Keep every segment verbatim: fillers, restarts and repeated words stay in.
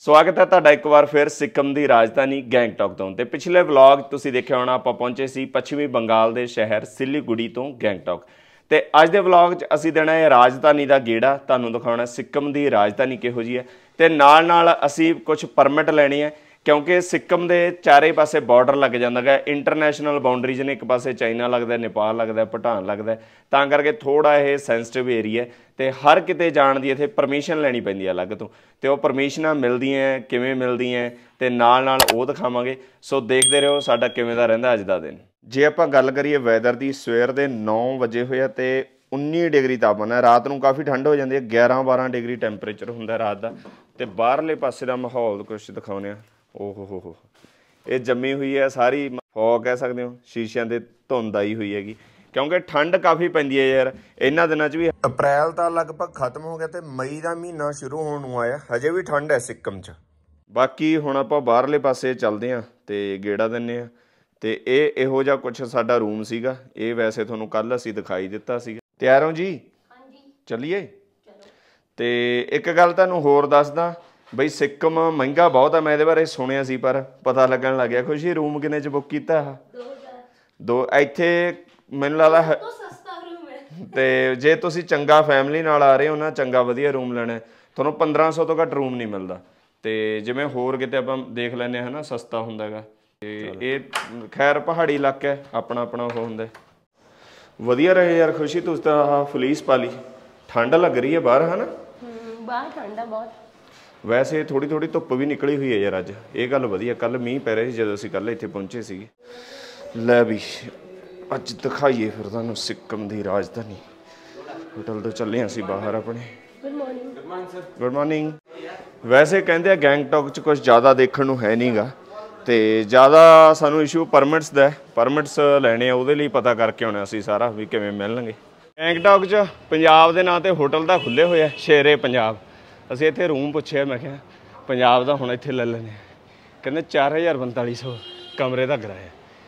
स्वागत है तुहाडा एक बार फिर सिक्किम की राजधानी गैंगटॉक तो ते पिछले व्लॉग तुसीं देखिया होना आपां पहुंचे सी पश्चिमी बंगाल के शहर सिलीगुड़ी तो गैंगटॉक ते अज दे व्लॉग च असीं देना है राजधानी का गेड़ा तुहानूं दिखाउणा सिक्किम की राजधानी किहो जी है ते नाल नाल असीं कुछ परमिट लैणी है क्योंकि सिक्किम के चारे पासे बॉर्डर लग जाता है। इंटरनेशनल बाउंड्रीज ने एक पासे चाइना लगता है, नेपाल लगता है, भूटान लगता है, तां करके थोड़ा ये सेंसिटिव एरिया तो हर किते जाण दी इत्थे परमिशन लैनी पैंदी है अलग तो ते वो परमिशनां मिलदियां किवें मिलदियां ते नाल नाल ओह दिखावांगे। सो देखते रहो साडा किवें दा रहिंदा अज दा दिन। जे आपां गल करिए वैदर की, सवेर दे नौ वजे होए ते उन्नी डिग्री तापमान है, रात नूं काफ़ी ठंड हो जाती है, ग्यारह बारह डिग्री टैंपरेचर हुंदा रात का। ते बाहरले पासे दा माहौल कुछ दिखाउने आ। ओहो हो हो ये जमी हुई है सारी फॉग कह सकते हो, शीशियां ते धुंध आई हुई हैगी क्योंकि ठंड काफ़ी पैंदी है यार इन्हां दिनां च भी। अप्रैल तो लगभग खत्म हो गया तो मई का महीना शुरू होने नूं आया, हजे भी ठंड है सिक्किम च। बाकी हुण आपां बाहरले पासे चलदे हां ते गेड़ा दिंदे हां ते इह इहो जिहा कुछ साडा रूम सीगा। ये वैसे तुहानूं कल असीं दिखाई दित्ता सीगा। तैयार हो जी? चलीए। ते एक गल तुहानूं होर दसदा बई सिक्किम महंगा बहुत है, मैं ये बारे सुनिया सी पर पता लगन लग गया। खुशी रूम किन्ने च बुक किया? दो इत्थे मैनूं लगदा ते जे तुसीं चंगा फैमिली नाल आ रहे हो ना, चंगा वधिया रूम लैना तुहानूं पंद्रह सौ तो घट रूम नहीं मिलता। तो जिवें होर किते आपां देख लैंदे है ना सस्ता हुंदा हैगा। ते ये खैर पहाड़ी इलाका है, अपना अपना वो हुंदा वधिया रहे यार। खुशी तुसीं तां आह फलीस पा ली, ठंड लग रही है बाहर है ना? बाहर ठंड है बहुत। वैसे थोड़ी थोड़ी धुप्प भी निकली हुई है यार अज, ये गल वधिया। कल मींह पै रहा जो असीं कल इत्थे पहुंचे सीगे। लै भी अज दिखाइए फिर तुहानूं सिक्किम की राजधानी। होटल तो चले असीं बाहर अपने। Good morning. Good morning. वैसे कहते गैंगटॉक च कुछ ज़्यादा देखने नूं है नहीं गा ते ज़्यादा सानूं इशू परमिट्स दा है। परमिट्स लैने उहदे लई पता करके आउणे असीं सारा भी किवें मिलणगे। गैंगटॉक च पंजाब दे नां ते होटल तां खुल्ले होए शेरे पंजाब। ਅਸੀਂ ਇੱਥੇ रूम ਪੁੱਛਿਆ, मैं ਕਿਹਾ पंजाब ਦਾ ਹੁਣ ਇੱਥੇ ਲੈ ਲੈਂਦੇ ਕਹਿੰਦੇ चार हज़ार पैंताली सौ कमरे ਦਾ ਕਿਰਾਇਆ।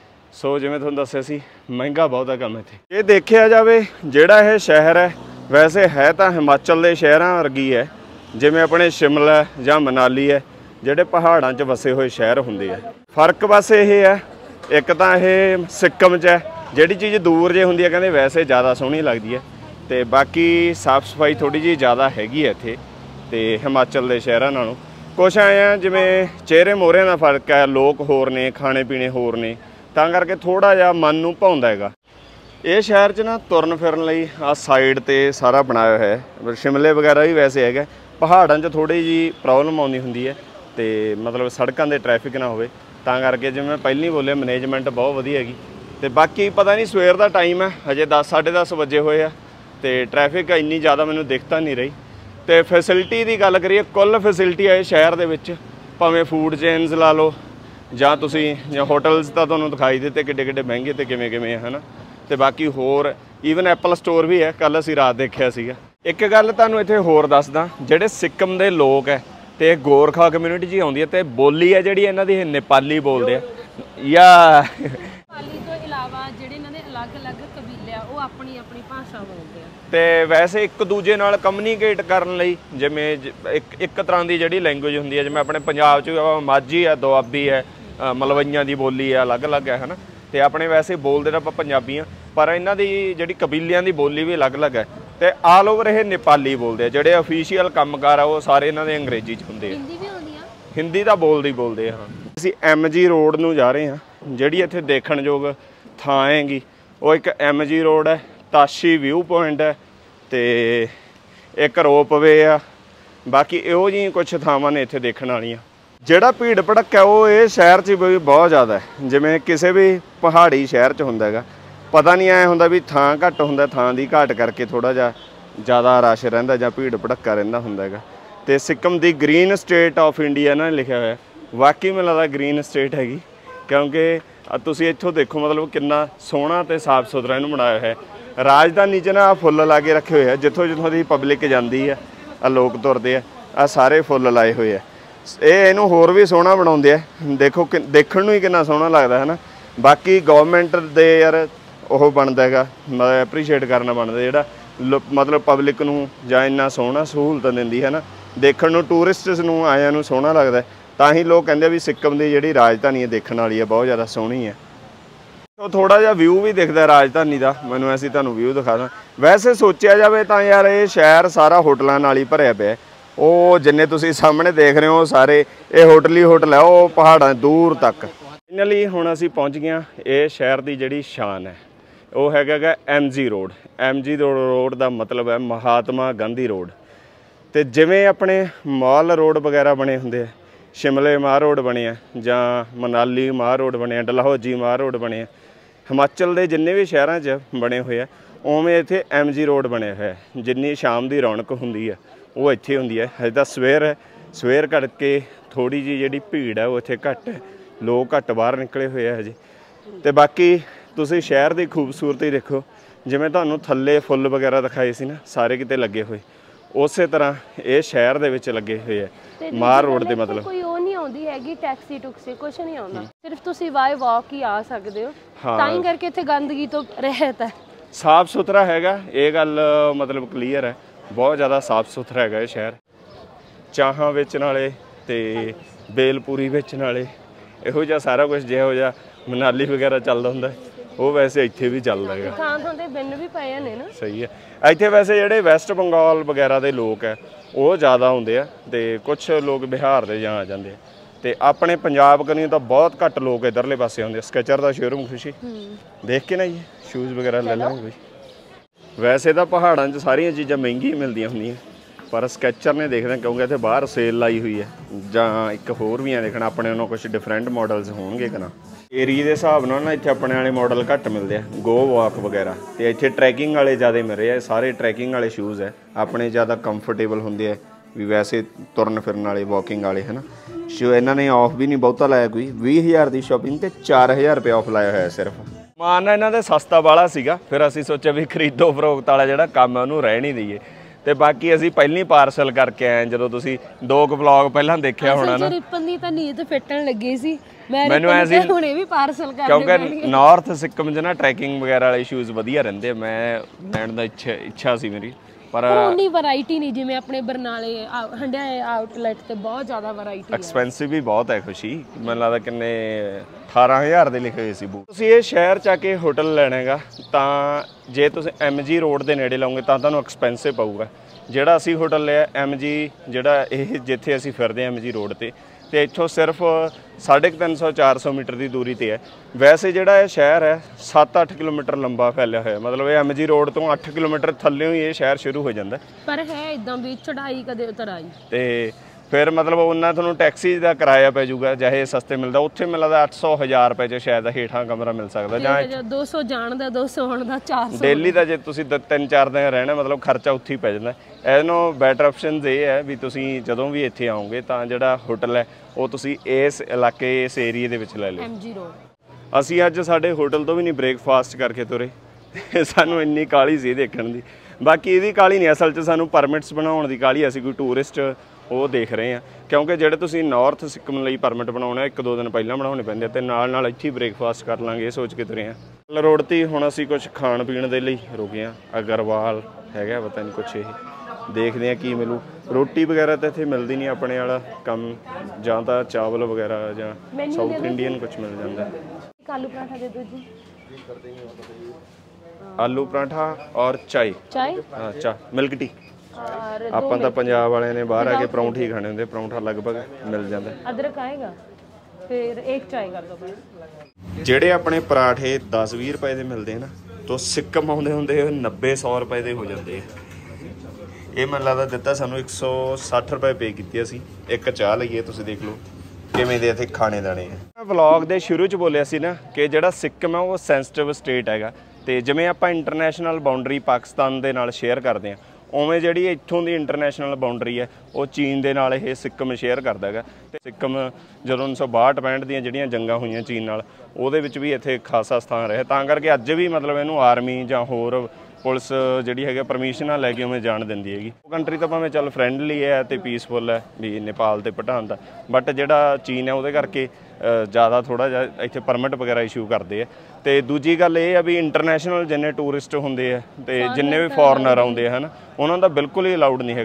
ਸੋ ਜਿਵੇਂ ਤੁਹਾਨੂੰ ਦੱਸਿਆ ਸੀ ਮਹਿੰਗਾ ਬਹੁਤ ਹੈ ਕੰਮ ਇੱਥੇ। ਇਹ ਦੇਖਿਆ ਜਾਵੇ ਜਿਹੜਾ ਇਹ ਸ਼ਹਿਰ ਹੈ ਵੈਸੇ ਹੈ ਤਾਂ ਹਿਮਾਚਲ ਦੇ ਸ਼ਹਿਰਾਂ ਵਰਗੀ ਹੈ, ਜਿਵੇਂ ਆਪਣੇ ਸ਼ਿਮਲਾ ਜਾਂ ਮਨਾਲੀ ਹੈ ਜਿਹੜੇ ਪਹਾੜਾਂ 'ਚ ਵਸੇ ਹੋਏ ਸ਼ਹਿਰ ਹੁੰਦੇ ਆ। ਫਰਕ ਬਸ ਇਹ ਹੈ ਇੱਕ ਤਾਂ ਇਹ ਸਿੱਕਮ 'ਚ ਹੈ, ਜਿਹੜੀ ਚੀਜ਼ ਦੂਰ ਜੇ ਹੁੰਦੀ ਹੈ ਕਹਿੰਦੇ ਵੈਸੇ ਜ਼ਿਆਦਾ ਸੋਹਣੀ ਲੱਗਦੀ ਹੈ ਤੇ ਬਾਕੀ ਸਾਫ਼ ਸਫਾਈ ਥੋੜ੍ਹੀ ਜਿਹੀ ਜ਼ਿਆਦਾ ਹੈਗੀ ਹੈ ਇੱਥੇ ਤੇ ਹਿਮਾਚਲ ਦੇ ਸ਼ਹਿਰਾਂ ਨਾਲੋਂ। ਕੁਛ ਆਏ ਆ ਜਿਵੇਂ ਚਿਹਰੇ ਮੋਹਰਿਆਂ ਦਾ ਫਰਕ ਹੈ, ਲੋਕ ਹੋਰ ਨੇ, ਖਾਣੇ ਪੀਣੇ ਹੋਰ ਨੇ, ਤਾਂ ਕਰਕੇ ਥੋੜ੍ਹਾ ਜਿਹਾ ਮਨ ਨੂੰ ਭਾਉਂਦਾ ਹੈਗਾ। ਇਹ ਸ਼ਹਿਰ 'ਚ ਨਾ ਤੁਰਨ ਫਿਰਨ ਲਈ ਆਹ ਸਾਈਡ 'ਤੇ ਸਾਰਾ ਬਣਾਇਆ ਹੋਇਆ ਹੈ। ਸ਼ਿਮਲੇ ਵਗੈਰਾ ਵੀ ਵੈਸੇ ਹੈਗਾ। ਪਹਾੜਾਂ 'ਚ ਥੋੜ੍ਹੀ ਜਿਹੀ ਪ੍ਰੋਬਲਮ ਆਉਂਦੀ ਹੁੰਦੀ ਹੈ ਅਤੇ ਮਤਲਬ ਸੜਕਾਂ 'ਤੇ ਟਰੈਫਿਕ ਨਾ ਹੋਵੇ, ਤਾਂ ਕਰਕੇ ਜਿਵੇਂ ਪਹਿਲਾਂ ਹੀ ਬੋਲਿਆ ਮੈਨੇਜਮੈਂਟ ਬਹੁਤ ਵਧੀਆ ਹੈਗੀ। ਅਤੇ ਬਾਕੀ ਪਤਾ ਨਹੀਂ ਸਵੇਰ ਦਾ ਟਾਈਮ ਹੈ, ਹਜੇ ਦਸ ਸਾਢੇ ਦਸ ਵਜੇ ਹੋਏ ਆ ਅਤੇ ਟਰੈਫਿਕ ਇੰਨੀ ਜ਼ਿਆਦਾ ਮੈਨੂੰ ਦਿਖਤਾ ਨਹੀਂ ਰਹੀ। तो फैसिलिटी की गल करिए कुल फैसिलिटी है शहर के विच, भावें फूड चेन्स ला लो जां तुसीं जां होटल्स तो तुहानूं दिखाई दिते किड्डे किड्डे महंगे तो किवें किवें है ना। तो बाकी होर ईवन एप्पल स्टोर भी है, कल असीं रात देखिया सीगा। एक गल तुहानूं इत्थे होर दसदा, जिहड़े सिक्किम दे लोग है तो गोरखा कम्यूनिटी जी आउंदी है ते बोली है जिहड़ी इन्हां दी नेपाली बोलदे आ या नेपाली तो इलावा जिहड़े इन्हां दे अलग-अलग कबीले आ वो अपनी अपनी भाषा बोलदे आ। ਤੇ ਵੈਸੇ ਇੱਕ ਦੂਜੇ ਨਾਲ ਕਮਿਊਨੀਕੇਟ ਕਰਨ ਲਈ ਜਿਵੇਂ ਇੱਕ ਇੱਕ ਤਰ੍ਹਾਂ ਦੀ ਜਿਹੜੀ ਲੈਂਗੁਏਜ ਹੁੰਦੀ ਹੈ, ਜਿਵੇਂ ਆਪਣੇ ਪੰਜਾਬ 'ਚ ਮਾਝੀ ਹੈ, ਦੁਆਬੀ ਹੈ, ਮਲਵਈਆਂ ਦੀ ਬੋਲੀ ਹੈ, ਅਲੱਗ-ਅਲੱਗ ਹੈ ਹੈ ਨਾ। ਅਤੇ ਆਪਣੇ ਵੈਸੇ ਬੋਲਦੇ ਤਾਂ ਆਪਾਂ ਪੰਜਾਬੀ ਹਾਂ, ਪਰ ਇਹਨਾਂ ਦੀ ਜਿਹੜੀ ਕਬੀਲਿਆਂ ਦੀ ਬੋਲੀ ਵੀ ਅਲੱਗ-ਅਲੱਗ ਹੈ ਅਤੇ ਆਲ ਓਵਰ ਇਹ ਨੇਪਾਲੀ ਬੋਲਦੇ ਆ। ਜਿਹੜੇ ਅਫੀਸ਼ੀਅਲ ਕੰਮਕਾਰ ਆ ਉਹ ਸਾਰੇ ਇਹਨਾਂ ਦੇ ਅੰਗਰੇਜ਼ੀ 'ਚ ਹੁੰਦੇ ਆ। ਹਿੰਦੀ ਵੀ ਆਉਂਦੀ ਆ? ਹਿੰਦੀ ਤਾਂ ਬੋਲਦੇ ਹੀ ਬੋਲਦੇ ਆ। ਹਾਂ, ਅਸੀਂ ਐਮ ਜੀ ਰੋਡ ਨੂੰ ਜਾ ਰਹੇ ਹਾਂ, ਜਿਹੜੀ ਇੱਥੇ ਦੇਖਣਯੋਗ ਥਾਂ ਹੈਗੀ ਉਹ ਇੱਕ ਐਮ ਜੀ ਰੋਡ ਹੈ, ਤਾਸ਼ੀ ਵਿਊ ਪੁਆਇੰਟ ਹੈ ਤੇ ਇੱਕ ਰੋਪਵੇ ਆ। ਬਾਕੀ ਇਹੋ ਜਿਹੀਆਂ ਕੁਛ ਥਾਵਾਂ ਨੇ ਇੱਥੇ ਦੇਖਣ ਵਾਲੀਆਂ। ਜਿਹੜਾ ਭੀੜ ਭੜੱਕਾ ਉਹ ਇਹ ਸ਼ਹਿਰ 'ਚ ਵੀ ਬਹੁਤ ਜ਼ਿਆਦਾ ਹੈ, ਜਿਵੇਂ ਕਿਸੇ ਵੀ ਪਹਾੜੀ ਸ਼ਹਿਰ 'ਚ ਹੁੰਦਾ ਹੈਗਾ। ਪਤਾ ਨਹੀਂ ਐਂ ਹੁੰਦਾ ਵੀ ਥਾਂ ਘੱਟ ਹੁੰਦਾ, ਥਾਂ ਦੀ ਘਾਟ ਕਰਕੇ ਥੋੜ੍ਹਾ ਜਿਹਾ ਜ਼ਿਆਦਾ ਰਸ਼ ਰਹਿੰਦਾ ਜਾਂ ਭੀੜ ਭੜੱਕਾ ਰਹਿੰਦਾ ਹੁੰਦਾ ਹੈਗਾ। ਅਤੇ ਸਿੱਕਮ ਦੀ ਗ੍ਰੀਨ ਸਟੇਟ ਆਫ ਇੰਡੀਆ ਇਹਨਾਂ ਨੇ ਲਿਖਿਆ ਹੋਇਆ, ਵਾਕਈ ਮੈਨੂੰ ਲੱਗਦਾ ਗ੍ਰੀਨ ਸਟੇਟ ਹੈਗੀ ਕਿਉਂਕਿ ਤੁਸੀਂ ਇੱਥੋਂ ਦੇਖੋ ਮਤਲਬ ਕਿੰਨਾ ਸੋਹਣਾ ਅਤੇ ਸਾਫ਼ ਸੁਥਰਾ ਇਹਨੂੰ ਬਣਾਇਆ ਹੋਇਆ। ਰਾਜਧਾਨੀ 'ਚ ਨਾ ਫੁੱਲ ਲਾ ਕੇ ਰੱਖੇ ਹੋਏ ਆ, ਜਿੱਥੋਂ ਜਿੱਥੋਂ ਦੀ ਪਬਲਿਕ ਜਾਂਦੀ ਆ, ਆ ਲੋਕ ਤੁਰਦੇ ਆ, ਆ ਸਾਰੇ ਫੁੱਲ ਲਾਏ ਹੋਏ ਆ। ਇਹ ਇਹਨੂੰ ਹੋਰ ਵੀ ਸੋਹਣਾ ਬਣਾਉਂਦੇ ਆ, ਦੇਖੋ ਕਿ ਦੇਖਣ ਨੂੰ ਹੀ ਕਿੰਨਾ ਸੋਹਣਾ ਲੱਗਦਾ ਹੈ ਨਾ। ਬਾਕੀ ਗੌਰਮੈਂਟ ਦੇ ਯਾਰ ਉਹ ਬਣਦਾ ਹੈਗਾ, ਐਪਰੀਸ਼ੀਏਟ ਕਰਨਾ ਬਣਦਾ ਜਿਹੜਾ ਮਤਲਬ ਪਬਲਿਕ ਨੂੰ ਜਾਂ ਇੰਨਾ ਸੋਹਣਾ ਸਹੂਲਤਾਂ ਦਿੰਦੀ ਹੈ ਨਾ। ਦੇਖਣ ਨੂੰ ਟੂਰਿਸਟਸ ਨੂੰ ਆਇਆਂ ਨੂੰ ਸੋਹਣਾ ਲੱਗਦਾ, ਤਾਂ ਹੀ ਲੋਕ ਕਹਿੰਦੇ ਵੀ ਸਿੱਕਮ ਦੀ ਜਿਹੜੀ ਰਾਜਧਾਨੀ ਹੈ ਦੇਖਣ ਵਾਲੀ ਹੈ, ਬਹੁਤ ਜ਼ਿਆਦਾ ਸੋਹਣੀ ਹੈ। ਉਹ ਥੋੜਾ ਜਿਹਾ ਵਿਊ ਵੀ ਦਿਖਦਾ ਰਾਜਧਾਨੀ ਦਾ, ਮੈਨੂੰ ਅਸੀਂ ਤੁਹਾਨੂੰ ਵਿਊ ਦਿਖਾ ਦਾਂ। ਵੈਸੇ ਸੋਚਿਆ ਜਾਵੇ ਤਾਂ ਯਾਰ ਇਹ ਸ਼ਹਿਰ ਸਾਰਾ ਹੋਟਲਾਂ ਨਾਲ ਹੀ ਭਰਿਆ ਪਿਆ। ਉਹ ਜਿੰਨੇ ਤੁਸੀਂ ਸਾਹਮਣੇ ਦੇਖ ਰਹੇ ਹੋ ਸਾਰੇ ਇਹ ਹੋਟਲ ਹੀ ਹੋਟਲ ਹੈ, ਉਹ ਪਹਾੜਾਂ ਦੂਰ ਤੱਕ। ਫਾਈਨਲੀ ਹੁਣ ਅਸੀਂ ਪਹੁੰਚ ਗਏ ਹਾਂ। ਇਹ ਸ਼ਹਿਰ ਦੀ ਜਿਹੜੀ ਸ਼ਾਨ ਹੈ ਉਹ ਹੈਗਾ ਗਾ M G road. M G road ਦਾ ਮਤਲਬ ਹੈ ਮਹਾਤਮਾ ਗਾਂਧੀ ਰੋਡ। ਅਤੇ ਜਿਵੇਂ ਆਪਣੇ ਮਾਲ ਰੋਡ ਵਗੈਰਾ ਬਣੇ ਹੁੰਦੇ ਆ, ਸ਼ਿਮਲੇ ਮਾਹ ਰੋਡ ਬਣੇ ਆ, ਜਾਂ ਮਨਾਲੀ ਮਾਹ ਰੋਡ ਬਣੇ ਆ, ਡਲਹੌਜੀ ਮਾਹ ਰੋਡ ਬਣੇ ਆ, ਹਿਮਾਚਲ ਦੇ ਜਿੰਨੇ ਵੀ ਸ਼ਹਿਰਾਂ 'ਚ ਬਣੇ ਹੋਏ ਆ, ਉਵੇਂ ਇੱਥੇ ਐਮ ਜੀ ਰੋਡ ਬਣਿਆ ਹੋਇਆ। ਜਿੰਨੀ ਸ਼ਾਮ ਦੀ ਰੌਣਕ ਹੁੰਦੀ ਹੈ ਉਹ ਇੱਥੇ ਹੁੰਦੀ ਹੈ। ਹਜੇ ਤਾਂ ਸਵੇਰ ਹੈ, ਸਵੇਰ ਕਰਕੇ ਥੋੜ੍ਹੀ ਜਿਹੀ ਜਿਹੜੀ ਭੀੜ ਹੈ ਉਹ ਇੱਥੇ ਘੱਟ ਹੈ, ਲੋਕ ਘੱਟ ਬਾਹਰ ਨਿਕਲੇ ਹੋਏ ਆ ਹਜੇ। ਅਤੇ ਬਾਕੀ ਤੁਸੀਂ ਸ਼ਹਿਰ ਦੀ ਖੂਬਸੂਰਤੀ ਦੇਖੋ, ਜਿਵੇਂ ਤੁਹਾਨੂੰ ਥੱਲੇ ਫੁੱਲ ਵਗੈਰਾ ਦਿਖਾਏ ਸੀ ਨਾ ਸਾਰੇ ਕਿਤੇ ਲੱਗੇ ਹੋਏ, ਉਸੇ ਤਰ੍ਹਾਂ ਇਹ ਸ਼ਹਿਰ ਦੇ ਵਿੱਚ ਲੱਗੇ ਹੋਏ ਆ ਮਾਹ ਰੋਡ ਤੇ। ਮਤਲਬ ਕੋਈ ਉਹ ਨਹੀਂ ਆਉਂਦੀ ਹੈਗੀ ਟੈਕਸੀ ਟੁਕਸੀ, ਕੁਛ ਨਹੀਂ ਆਉਂਦਾ, ਸਿਰਫ ਤੁਸੀਂ ਬਾਏ ਵਾਕ ਹੀ ਆ ਸਕਦੇ ਹੋ। ਤਾਂ ਹੀ ਕਰਕੇ ਇੱਥੇ ਗੰਦਗੀ ਤੋਂ ਰਹਿਤ ਹੈ, ਸਾਫ ਸੁਥਰਾ ਹੈਗਾ, ਇਹ ਗੱਲ ਮਤਲਬ ਕਲੀਅਰ ਹੈ। ਬਹੁਤ ਜ਼ਿਆਦਾ ਸਾਫ ਸੁਥਰਾ ਹੈਗਾ ਇਹ ਸ਼ਹਿਰ। ਚਾਹਾਂ ਵੇਚਣ ਵਾਲੇ ਅਤੇ ਬੇਲਪੂਰੀ ਵੇਚਣ ਵਾਲੇ, ਇਹੋ ਜਿਹਾ ਸਾਰਾ ਕੁਛ ਜਿਹੋ ਜਿਹਾ ਮਨਾਲੀ ਵਗੈਰਾ ਚੱਲਦਾ ਹੁੰਦਾ ਉਹ ਵੈਸੇ ਇੱਥੇ ਵੀ ਚੱਲਦਾ ਹੈਗਾ। ਥਾਂ ਥਾਂ ਤੇ ਬਿੰਨ ਵੀ ਪਏ ਨੇ ਨਾ। ਸਹੀ ਹੈ। ਇੱਥੇ ਵੈਸੇ ਜਿਹੜੇ ਵੈਸਟ ਬੰਗਾਲ ਵਗੈਰਾ ਦੇ ਲੋਕ ਹੈ ਉਹ ਜ਼ਿਆਦਾ ਹੁੰਦੇ ਆ, ਅਤੇ ਕੁਛ ਲੋਕ ਬਿਹਾਰ ਦੇ ਜਾਂ ਆ ਜਾਂਦੇ ਆ, ਅਤੇ ਆਪਣੇ ਪੰਜਾਬ ਕਨੀ ਤਾਂ ਬਹੁਤ ਘੱਟ ਲੋਕ ਇੱਧਰਲੇ ਪਾਸੇ ਹੁੰਦੇ। ਸਕੈਚਰ ਦਾ ਸ਼ੋਰੂਮ ਖੁਸ਼ੀ ਦੇਖ ਕੇ ਨਾ ਜੀ ਸ਼ੂਜ਼ ਵਗੈਰਾ ਲੈ ਲਾਂਗੇ ਕੋਈ। ਵੈਸੇ ਤਾਂ ਪਹਾੜਾਂ 'ਚ ਸਾਰੀਆਂ ਚੀਜ਼ਾਂ ਮਹਿੰਗੀਆਂ ਮਿਲਦੀਆਂ ਹੁੰਦੀਆਂ, ਪਰ ਸਕੈਚਰ ਨੇ ਦੇਖਦੇ ਕਿਉਂਕਿ ਇੱਥੇ ਬਾਹਰ ਸੇਲ ਲਾਈ ਹੋਈ ਹੈ, ਜਾਂ ਇੱਕ ਹੋਰ ਵੀ ਆ ਦੇਖਣਾ ਆਪਣੇ ਉਹਨਾਂ ਕੁਛ ਡਿਫਰੈਂਟ ਮਾਡਲਸ ਹੋਣਗੇ ਕਿ ਨਾ। ਏਰੀਏ ਦੇ ਹਿਸਾਬ ਨਾਲ ਨਾ ਇੱਥੇ ਆਪਣੇ ਵਾਲੇ ਮਾਡਲ ਘੱਟ ਮਿਲਦੇ ਆ, ਗੋ ਵਾਕ ਵਗੈਰਾ, ਅਤੇ ਇੱਥੇ ਟਰੈਕਿੰਗ ਵਾਲੇ ਜ਼ਿਆਦਾ ਮਿਲ ਰਹੇ ਆ। ਸਾਰੇ ਟਰੈਕਿੰਗ ਵਾਲੇ ਸ਼ੂਜ਼ ਹੈ, ਆਪਣੇ ਜ਼ਿਆਦਾ ਕੰਫਰਟੇਬਲ ਹੁੰਦੇ ਆ ਵੀ, ਵੈਸੇ ਤੁਰਨ ਫਿਰਨ ਵਾਲੇ ਵਾਕਿੰਗ ਵਾਲੇ ਹੈ ਨਾ। ਸ਼ੂ ਇਹਨਾਂ ਨੇ ਆਫ ਵੀ ਨਹੀਂ ਬਹੁਤਾ ਲਾਇਆ, ਕੋਈ ਵੀਹ ਹਜ਼ਾਰ ਦੀ ਸ਼ੋਪਿੰਗ ਤੇ ਚਾਰ ਹਜ਼ਾਰ ਰੁਪਏ ਆਫ ਲਾਇਆ ਹੋਇਆ ਸਿਰਫ। ਮਾਨ ਇਹਨਾਂ ਦੇ ਸਸਤਾ ਵਾਲਾ ਸੀਗਾ, ਫਿਰ ਅਸੀਂ ਸੋਚਿਆ ਵੀ ਖਰੀਦੋ ਫਰੋਖਤ ਵਾਲਾ ਜਿਹੜਾ ਕੰਮ ਹੈ ਉਹਨੂੰ ਰਹਿਣ ਹੀ ਦਈਏ। ਤੇ ਬਾਕੀ ਅਸੀਂ ਪਹਿਲਾਂ ਹੀ ਪਾਰਸਲ ਕਰਕੇ ਆਏ। ਜਦੋਂ ਤੁਸੀਂ ਦੋ ਕੁ ਵਲੌਗ ਪਹਿਲਾਂ ਦੇਖਿਆ ਹੋਣਾ ਨਾ, ਰਿਪਨ ਦੀ ਤਾਂ ਨੀਂਦ ਫਿੱਟਣ ਲੱਗੀ ਸੀ, ਮੈਨੂੰ ਐਸੀ ਹੁਣੇ ਵੀ ਪਾਰਸਲ ਕਰ ਦਿਓ, ਕਿਉਂਕਿ ਨਾਰਥ ਸਿੱਕਮ 'ਚ ਨਾ ਟਰੈਕਿੰਗ ਵਗੈਰਾ ਵਾਲੇ ਸ਼ੂਜ਼ ਵਧੀਆ ਰਹਿੰਦੇ ਆ। ਮੈਂ ਲੈਣ ਦਾ ਇੱਛਾ ਇੱਛਾ ਸੀ ਮੇਰੀ, ਪਰ ਉਨੀ ਵੈਰਾਈਟੀ ਨਹੀਂ ਜਿਵੇਂ ਆਪਣੇ ਬਰਨਾਲੇ ਹੰਡਿਆਏ ਆਊਟਲੈਟ ਤੇ ਬਹੁਤ ਜ਼ਿਆਦਾ ਵੈਰਾਈਟੀ ਹੈ। ਐਕਸਪੈਂਸਿਵ ਵੀ ਬਹੁਤ ਹੈ ਖੁਸ਼ੀ, ਮੈਨੂੰ ਲੱਗਦਾ ਕਿੰਨੇ ਅਠਾਰਾਂ ਹਜ਼ਾਰ ਦੇ ਲਿਖੇ ਹੋਏ ਸੀ ਬੂਟ। ਤੁਸੀਂ ਇਹ ਸ਼ਹਿਰ 'ਚ ਆ ਕੇ ਹੋਟਲ ਲੈਣਾ ਹੈਗਾ ਤਾਂ ਜੇ ਤੁਸੀਂ ਐਮ ਜੀ ਰੋਡ ਦੇ ਨੇੜੇ ਲਾਓਗੇ ਤਾਂ ਤੁਹਾਨੂੰ ਐਕਸਪੈਂਸਿਵ ਪਊਗਾ। ਜਿਹੜਾ ਅਸੀਂ ਹੋਟਲ ਲਿਆ ਐਮ ਜੀ, ਜਿਹੜਾ ਇਹ ਜਿੱਥੇ ਅਸੀਂ ਫਿਰਦੇ ਐਮ ਜੀ ਰੋਡ 'ਤੇ, ਅਤੇ ਇੱਥੋਂ ਸਿਰਫ ਸਾਢੇ ਕੁ ਤਿੰਨ ਸੌ ਚਾਰ ਸੌ ਮੀਟਰ ਦੀ ਦੂਰੀ 'ਤੇ ਹੈ। ਵੈਸੇ ਜਿਹੜਾ ਇਹ ਸ਼ਹਿਰ ਹੈ ਸੱਤ ਅੱਠ ਕਿਲੋਮੀਟਰ ਲੰਬਾ ਫੈਲਿਆ ਹੋਇਆ, ਮਤਲਬ ਇਹ ਐਮ ਜੀ ਰੋਡ ਤੋਂ ਅੱਠ ਕਿਲੋਮੀਟਰ ਥੱਲੇ ਹੀ ਇਹ ਸ਼ਹਿਰ ਸ਼ੁਰੂ ਹੋ ਜਾਂਦਾ। ਪਰ ਹੈ ਇੱਦਾਂ ਵੀ ਚੜ੍ਹਾਈ ਕਦੇ ਉਤਰ ਆਈ, ਅਤੇ ਫਿਰ ਮਤਲਬ ਉਹਨਾਂ ਤੁਹਾਨੂੰ ਟੈਕਸੀ ਦਾ ਕਿਰਾਇਆ ਪੈ ਜਾਊਗਾ, ਚਾਹੇ ਸਸਤੇ ਮਿਲਦਾ। ਉੱਥੇ ਮਿਲ ਲੱਗਦਾ ਅੱਠ ਸੌ ਹਜ਼ਾਰ ਰੁਪਏ 'ਚ ਸ਼ਾਇਦ ਹੇਠਾਂ ਕਮਰਾ ਮਿਲ ਸਕਦਾ, ਜਾਂ ਦੋ ਸੌ ਜਾਣ ਦਾ ਦੋ ਸੌ ਆਉਣ ਦਾ ਚਾਰ ਸੌ ਡੇਲੀ ਦਾ। ਜੇ ਤੁਸੀਂ ਤਿੰਨ ਚਾਰ ਦਿਨ ਰਹਿਣਾ ਮਤਲਬ ਖਰਚਾ ਉੱਥੇ ਹੀ ਪੈ ਜਾਂਦਾ। ਇਹਨੂੰ ਬੈਟਰ ਆਪਸ਼ਨਸ ਇਹ ਹੈ ਵੀ ਤੁਸੀਂ ਜਦੋਂ ਵੀ ਇੱਥੇ ਆਓਗੇ ਤਾਂ ਜਿਹੜਾ ਹੋਟਲ ਹੈ ਉਹ ਤੁਸੀਂ ਇਸ ਇਲਾਕੇ ਇਸ ਏਰੀਏ ਦੇ ਵਿੱਚ ਲੈ ਲਿਓ। M G road. ਅਸੀਂ ਅੱਜ ਸਾਡੇ ਹੋਟਲ ਤੋਂ ਵੀ ਨਹੀਂ ਬ੍ਰੇਕਫਾਸਟ ਕਰਕੇ ਤੁਰੇ, ਸਾਨੂੰ ਇੰਨੀ ਕਾਹਲੀ ਸੀ ਦੇਖਣ ਦੀ। ਬਾਕੀ ਇਹਦੀ ਕਾਹਲੀ ਨਹੀਂ, ਅਸਲ 'ਚ ਸਾਨੂੰ ਪਰਮਿਟਸ ਬਣਾਉਣ ਦੀ ਕਾਹਲੀ। ਅਸੀਂ ਕੋਈ ਟੂਰਿਸਟ ਉਹ ਦੇਖ ਰਹੇ ਹਾਂ, ਕਿਉਂਕਿ ਜਿਹੜੇ ਤੁਸੀਂ ਨਾਰਥ ਸਿੱਕਮ ਲਈ ਪਰਮਿਟ ਬਣਾਉਣਾ ਇੱਕ ਦੋ ਦਿਨ ਪਹਿਲਾਂ ਬਣਾਉਣੇ ਪੈਂਦੇ, ਅਤੇ ਨਾਲ ਨਾਲ ਇੱਥੇ ਹੀ ਬ੍ਰੇਕਫਾਸਟ ਕਰ ਲਾਂਗੇ ਇਹ ਸੋਚ ਕੇ ਤੁਰੇ ਹਾਂ। ਰੋਡ 'ਤੇ ਹੁਣ ਅਸੀਂ ਕੁਛ ਖਾਣ ਪੀਣ ਦੇ ਲਈ ਰੁਕੇ ਹਾਂ। ਅਗਰਵਾਲ ਹੈਗਾ ਪਤਾ ਨਹੀਂ ਕੁਛ, ਇਹ ਦੇਖਦੇ ਹਾਂ ਕੀ ਮਿਲੂ। ਰੋਟੀ ਵਗੈਰਾ ਤਾਂ ਇੱਥੇ ਮਿਲਦੀ ਨਹੀਂ ਆਪਣੇ ਵਾਲਾ ਕੰਮ, ਜਾਂ ਤਾਂ ਚਾਵਲ ਵਗੈਰਾ ਜਾਂ ਸਾਊਥ ਇੰਡੀਅਨ ਕੁਛ ਮਿਲ ਜਾਂਦਾ। ਆਲੂ ਪਰਾਠਾ ਦੇ ਦਿਓ ਜੀ। ਆਲੂ ਪਰਾਠਾ ਔਰ ਚਾय। ਚਾय ਹਾਂ ਚਾਹ, ਮਿਲਕ ਟੀ। ਆਪਾਂ ਤਾਂ ਪੰਜਾਬ ਵਾਲਿਆਂ ਨੇ ਬਾਹਰ ਆ ਕੇ ਪਰੌਂਠੇ ਹੀ ਖਾਣੇ ਹੁੰਦੇ, ਪਰੌਂਠਾ ਲਗਭਗ ਮਿਲ ਜਾਂਦਾ। ਅਦਰਕ ਆਏਗਾ, ਫਿਰ ਇੱਕ ਚਾय ਕਰ ਦਿਓ। ਜਿਹੜੇ ਆਪਣੇ ਪਰਾਠੇ ਦਸ ਵੀਹ ਰੁਪਏ ਦੇ ਮਿਲਦੇ ਨਾ, ਤੋਂ ਸਿੱਕਮ ਆਉਂਦੇ ਹੁੰਦੇ ਨੱਬੇ ਸੌ ਰੁਪਏ ਦੇ ਹੋ ਜਾਂਦੇ। ਇਹ ਮੈਨੂੰ ਲੱਗਦਾ ਦਿੱਤਾ ਸਾਨੂੰ ਇੱਕ ਸੌ ਸੱਠ ਰੁਪਏ ਪੇ ਕੀਤੇ ਅਸੀਂ। ਇੱਕ ਚਾਹ ਲਈਏ, ਤੁਸੀਂ ਦੇਖ ਲਓ ਕਿਵੇਂ ਦੇ ਇੱਥੇ ਖਾਣੇ ਦਾਣੇ ਆ। ਵਲੌਗ ਦੇ ਸ਼ੁਰੂ 'ਚ ਬੋਲਿਆ ਸੀ ਨਾ ਕਿ ਜਿਹੜਾ ਸਿੱਕਮ ਹੈ ਉਹ ਸੈਂਸਿਟਿਵ ਸਟੇਟ ਹੈਗਾ, ਅਤੇ ਜਿਵੇਂ ਆਪਾਂ ਇੰਟਰਨੈਸ਼ਨਲ ਬਾਊਂਡਰੀ ਪਾਕਿਸਤਾਨ ਦੇ ਨਾਲ ਸ਼ੇਅਰ ਕਰਦੇ ਹਾਂ, ਉਵੇਂ ਜਿਹੜੀ ਇੱਥੋਂ ਦੀ ਇੰਟਰਨੈਸ਼ਨਲ ਬਾਊਂਡਰੀ ਹੈ ਉਹ ਚੀਨ ਦੇ ਨਾਲ ਇਹ ਸਿੱਕਮ ਸ਼ੇਅਰ ਕਰਦਾ ਹੈਗਾ। ਅਤੇ ਸਿੱਕਮ ਜਦੋਂ ਉੱਨੀ ਸੌ ਬਾਹਠ ਪੈਂਹਠ ਦੀਆਂ ਜਿਹੜੀਆਂ ਜੰਗਾਂ ਹੋਈਆਂ ਚੀਨ ਨਾਲ, ਉਹਦੇ ਵਿੱਚ ਵੀ ਇੱਥੇ ਖਾਸਾ ਸਥਾਨ ਰਿਹਾ। ਤਾਂ ਕਰਕੇ ਅੱਜ ਵੀ ਮਤਲਬ ਇਹਨੂੰ ਆਰਮੀ ਜਾਂ ਹੋਰ ਪੁਲਿਸ ਜਿਹੜੀ ਹੈਗਾ ਪਰਮਿਸ਼ਨਾਂ ਲੈ ਕੇ ਉਵੇਂ ਜਾਣ ਦਿੰਦੀ ਹੈਗੀ। ਉਹ ਕੰਟਰੀ ਤਾਂ ਭਾਵੇਂ ਚੱਲ ਫਰੈਂਡਲੀ ਹੈ ਅਤੇ ਪੀਸਫੁੱਲ ਹੈ ਵੀ ਨੇਪਾਲ ਅਤੇ ਭੂਟਾਨ ਦਾ, ਬਟ ਜਿਹੜਾ ਚੀਨ ਹੈ ਉਹਦੇ ਕਰਕੇ ਜ਼ਿਆਦਾ ਥੋੜ੍ਹਾ ਜਿਹਾ ਇੱਥੇ ਪਰਮਿਟ ਵਗੈਰਾ ਇਸ਼ੂ ਕਰਦੇ ਆ। ਅਤੇ ਦੂਜੀ ਗੱਲ ਇਹ ਆ ਵੀ ਇੰਟਰਨੈਸ਼ਨਲ ਜਿੰਨੇ ਟੂਰਿਸਟ ਹੁੰਦੇ ਆ ਅਤੇ ਜਿੰਨੇ ਵੀ ਫੋਰਨਰ ਆਉਂਦੇ ਆ ਹਨ, ਉਹਨਾਂ ਦਾ ਬਿਲਕੁਲ ਹੀ ਅਲਾਊਡ ਨਹੀਂ ਹੈਗਾ।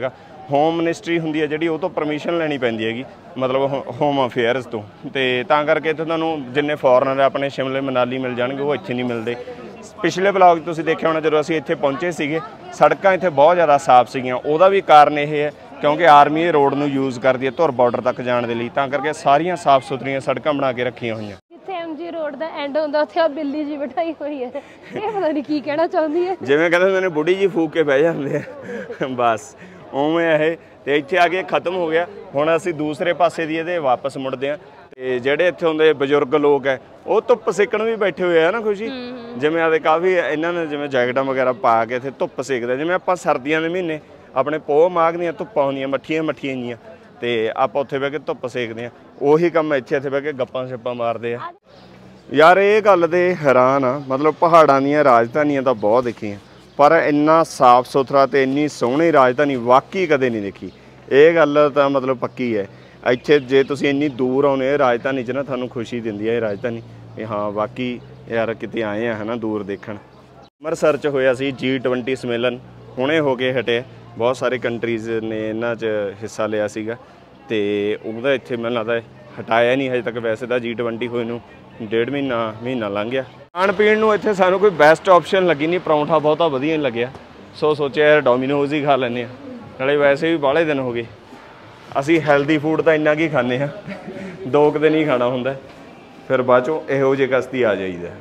ਹੋਮ ਮਿਨਿਸਟਰੀ ਹੁੰਦੀ ਹੈ ਜਿਹੜੀ, ਉਹ ਤੋਂ ਪਰਮਿਸ਼ਨ ਲੈਣੀ ਪੈਂਦੀ ਹੈਗੀ, ਮਤਲਬ ਹੋਮ ਅਫੇਅਰਸ ਤੋਂ। ਅਤੇ ਤਾਂ ਕਰਕੇ ਇੱਥੇ ਤੁਹਾਨੂੰ ਜਿੰਨੇ ਫੋਰਨਰ ਆਪਣੇ ਸ਼ਿਮਲੇ ਮਨਾਲੀ ਮਿਲ ਜਾਣਗੇ, ਉਹ ਇੱਥੇ ਨਹੀਂ ਮਿਲਦੇ। ਪਿਛਲੇ ਵਲੌਗ ਤੁਸੀਂ ਦੇਖਿਆ ਹੋਣਾ, ਜਦੋਂ ਅਸੀਂ ਇੱਥੇ ਪਹੁੰਚੇ ਸੀਗੇ ਸੜਕਾਂ ਇੱਥੇ ਬਹੁਤ ਜ਼ਿਆਦਾ ਸਾਫ਼ ਸੀਗੀਆਂ। ਉਹਦਾ ਵੀ ਕਾਰਨ ਇਹ ਹੈ ਕਿਉਂਕਿ ਆਰਮੀ ਇਹ ਰੋਡ ਨੂੰ ਯੂਜ਼ ਕਰਦੀ ਹੈ ਧੁਰ ਬਾਰਡਰ ਤੱਕ ਜਾਣ ਦੇ ਲਈ, ਤਾਂ ਕਰਕੇ ਸਾਰੀਆਂ ਸਾਫ਼ ਸੁਥਰੀਆਂ ਸੜਕਾਂ ਬਣਾ ਕੇ ਰੱਖੀਆਂ ਹੋਈਆਂ। ਜਿੱਥੇ ਐਮਜੀ ਰੋਡ ਦਾ ਐਂਡ ਹੁੰਦਾ ਉੱਥੇ ਆ ਬਿੱਲੀ ਜੀ ਬਿਠਾਈ ਹੋਈ ਹੈ, ਇਹ ਪਤਾ ਨਹੀਂ ਕੀ ਕਹਿਣਾ ਚਾਹੁੰਦੀ ਹੈ। ਜਿਵੇਂ ਕਹਿੰਦੇ ਹੁੰਦੇ ਨੇ ਬੁੱਢੀ ਜੀ ਫੂਕ ਕੇ ਬਹਿ ਜਾਂਦੇ ਆ, ਬਸ ਉਵੇਂ ਇਹ। ਤੇ ਇੱਥੇ ਆ ਕੇ ਖਤਮ ਹੋ ਗਿਆ। ਹੁਣ ਅਸੀਂ ਦੂਸਰੇ ਪਾਸੇ ਦੀ ਇਹਦੇ ਵਾਪਸ ਮੁੜਦੇ ਹਾਂ। ਤੇ ਜਿਹੜੇ ਇੱਥੇ ਹੁੰਦੇ ਬਜ਼ੁਰਗ ਲੋਕ ਹੈ ਉਹ ਧੁੱਪ ਸੇਕਣ ਵੀ ਬੈਠੇ ਹੋਏ ਆ ਨਾ ਖੁਸ਼ੀ, ਜਿਵੇਂ ਆਦੇ ਕਾਫੀ ਇਹਨਾਂ ਨੇ ਜਿਵੇਂ ਜੈਕਟਾਂ ਵਗੈਰਾ ਪਾ ਕੇ ਇੱਥੇ ਧੁੱਪ ਸੇਕਦੇ। ਜਿਵੇਂ ਆਪਾਂ ਸਰਦੀਆਂ ਦੇ ਮਹੀਨੇ ਆਪਣੇ ਪੋਹ ਮਾਘ ਦੀਆਂ ਧੁੱਪਾਂ ਹੁੰਦੀਆਂ ਮੱਠੀਆਂ ਮੱਠੀਆਂ ਜੀਆਂ, ਤੇ ਆਪਾਂ ਉੱਥੇ ਬਹਿ ਕੇ ਧੁੱਪ ਸੇਕਦੇ ਹਾਂ। ਉਹੀ ਕੰਮ ਇੱਥੇ ਇੱਥੇ ਬਹਿ ਕੇ ਗੱਪਾਂ ਛੱਪਾਂ ਮਾਰਦੇ ਆ। ਯਾਰ ਇਹ ਗੱਲ ਤੇ ਹੈਰਾਨ ਆ, ਮਤਲਬ ਪਹਾੜਾਂ ਦੀਆਂ ਰਾਜਧਾਨੀਆਂ ਤਾਂ ਬਹੁਤ ਦੇਖੀਆਂ, ਪਰ ਇੰਨਾ ਸਾਫ਼ ਸੁਥਰਾ ਤੇ ਇੰਨੀ ਸੋਹਣੀ ਰਾਜਧਾਨੀ ਵਾਕਈ ਕਦੇ ਨਹੀਂ ਦੇਖੀ। ਇਹ ਗੱਲ ਤਾਂ ਮਤਲਬ ਪੱਕੀ ਹੈ। ਇੱਥੇ ਜੇ ਤੁਸੀਂ ਇੰਨੀ ਦੂਰ ਆਉਂਦੇ ਰਾਜਧਾਨੀ 'ਚ ਨਾ, ਤੁਹਾਨੂੰ ਖੁਸ਼ੀ ਦਿੰਦੀ ਹੈ ਇਹ ਰਾਜਧਾਨੀ, ਇਹ ਹਾਂ ਵਾਕਈ ਯਾਰ ਕਿਤੇ ਆਏ ਆ ਹੈ ਨਾ ਦੂਰ ਦੇਖਣ। ਅੰਮ੍ਰਿਤਸਰ 'ਚ ਹੋਇਆ ਸੀ ਜੀ ਟਵੈਂਟੀ ਸੰਮੇਲਨ, ਹੁਣੇ ਹੋ ਕੇ ਹਟੇ। ਬਹੁਤ ਸਾਰੇ ਕੰਟਰੀਜ਼ ਨੇ ਇਹਨਾਂ 'ਚ ਹਿੱਸਾ ਲਿਆ ਸੀਗਾ, ਅਤੇ ਉਹਦਾ ਇੱਥੇ ਮੈਨੂੰ ਲੱਗਦਾ ਹਟਾਇਆ ਨਹੀਂ ਹਜੇ ਤੱਕ। ਵੈਸੇ ਤਾਂ ਜੀ ਟਵੈਂਟੀ ਹੋਏ ਨੂੰ ਡੇਢ ਮਹੀਨਾ ਮਹੀਨਾ ਲੰਘ ਗਿਆ। ਖਾਣ ਪੀਣ ਨੂੰ ਇੱਥੇ ਸਾਨੂੰ ਕੋਈ ਬੈਸਟ ਆਪਸ਼ਨ ਲੱਗੀ ਨਹੀਂ, ਪਰੌਂਠਾ ਬਹੁਤਾ ਵਧੀਆ ਨਹੀਂ ਲੱਗਿਆ, ਸੋ ਸੋਚਿਆ ਯਾਰ ਡੋਮੀਨੋਜ਼ ਹੀ ਖਾ ਲੈਂਦੇ ਹਾਂ। ਨਾਲੇ ਵੈਸੇ ਵੀ ਬਾਹਲੇ ਦਿਨ ਹੋ ਗਏ, ਅਸੀਂ ਹੈਲਦੀ ਫੂਡ ਤਾਂ ਇੰਨਾ ਕੀ ਖਾਂਦੇ ਹਾਂ, ਦੋ ਕੁ ਦਿਨ ਹੀ ਖਾਣਾ ਹੁੰਦਾ, ਫਿਰ ਬਾਅਦ 'ਚੋਂ ਇਹੋ ਜਿਹੇ ਕਸਤੀ ਆ ਜਾਈਦਾ।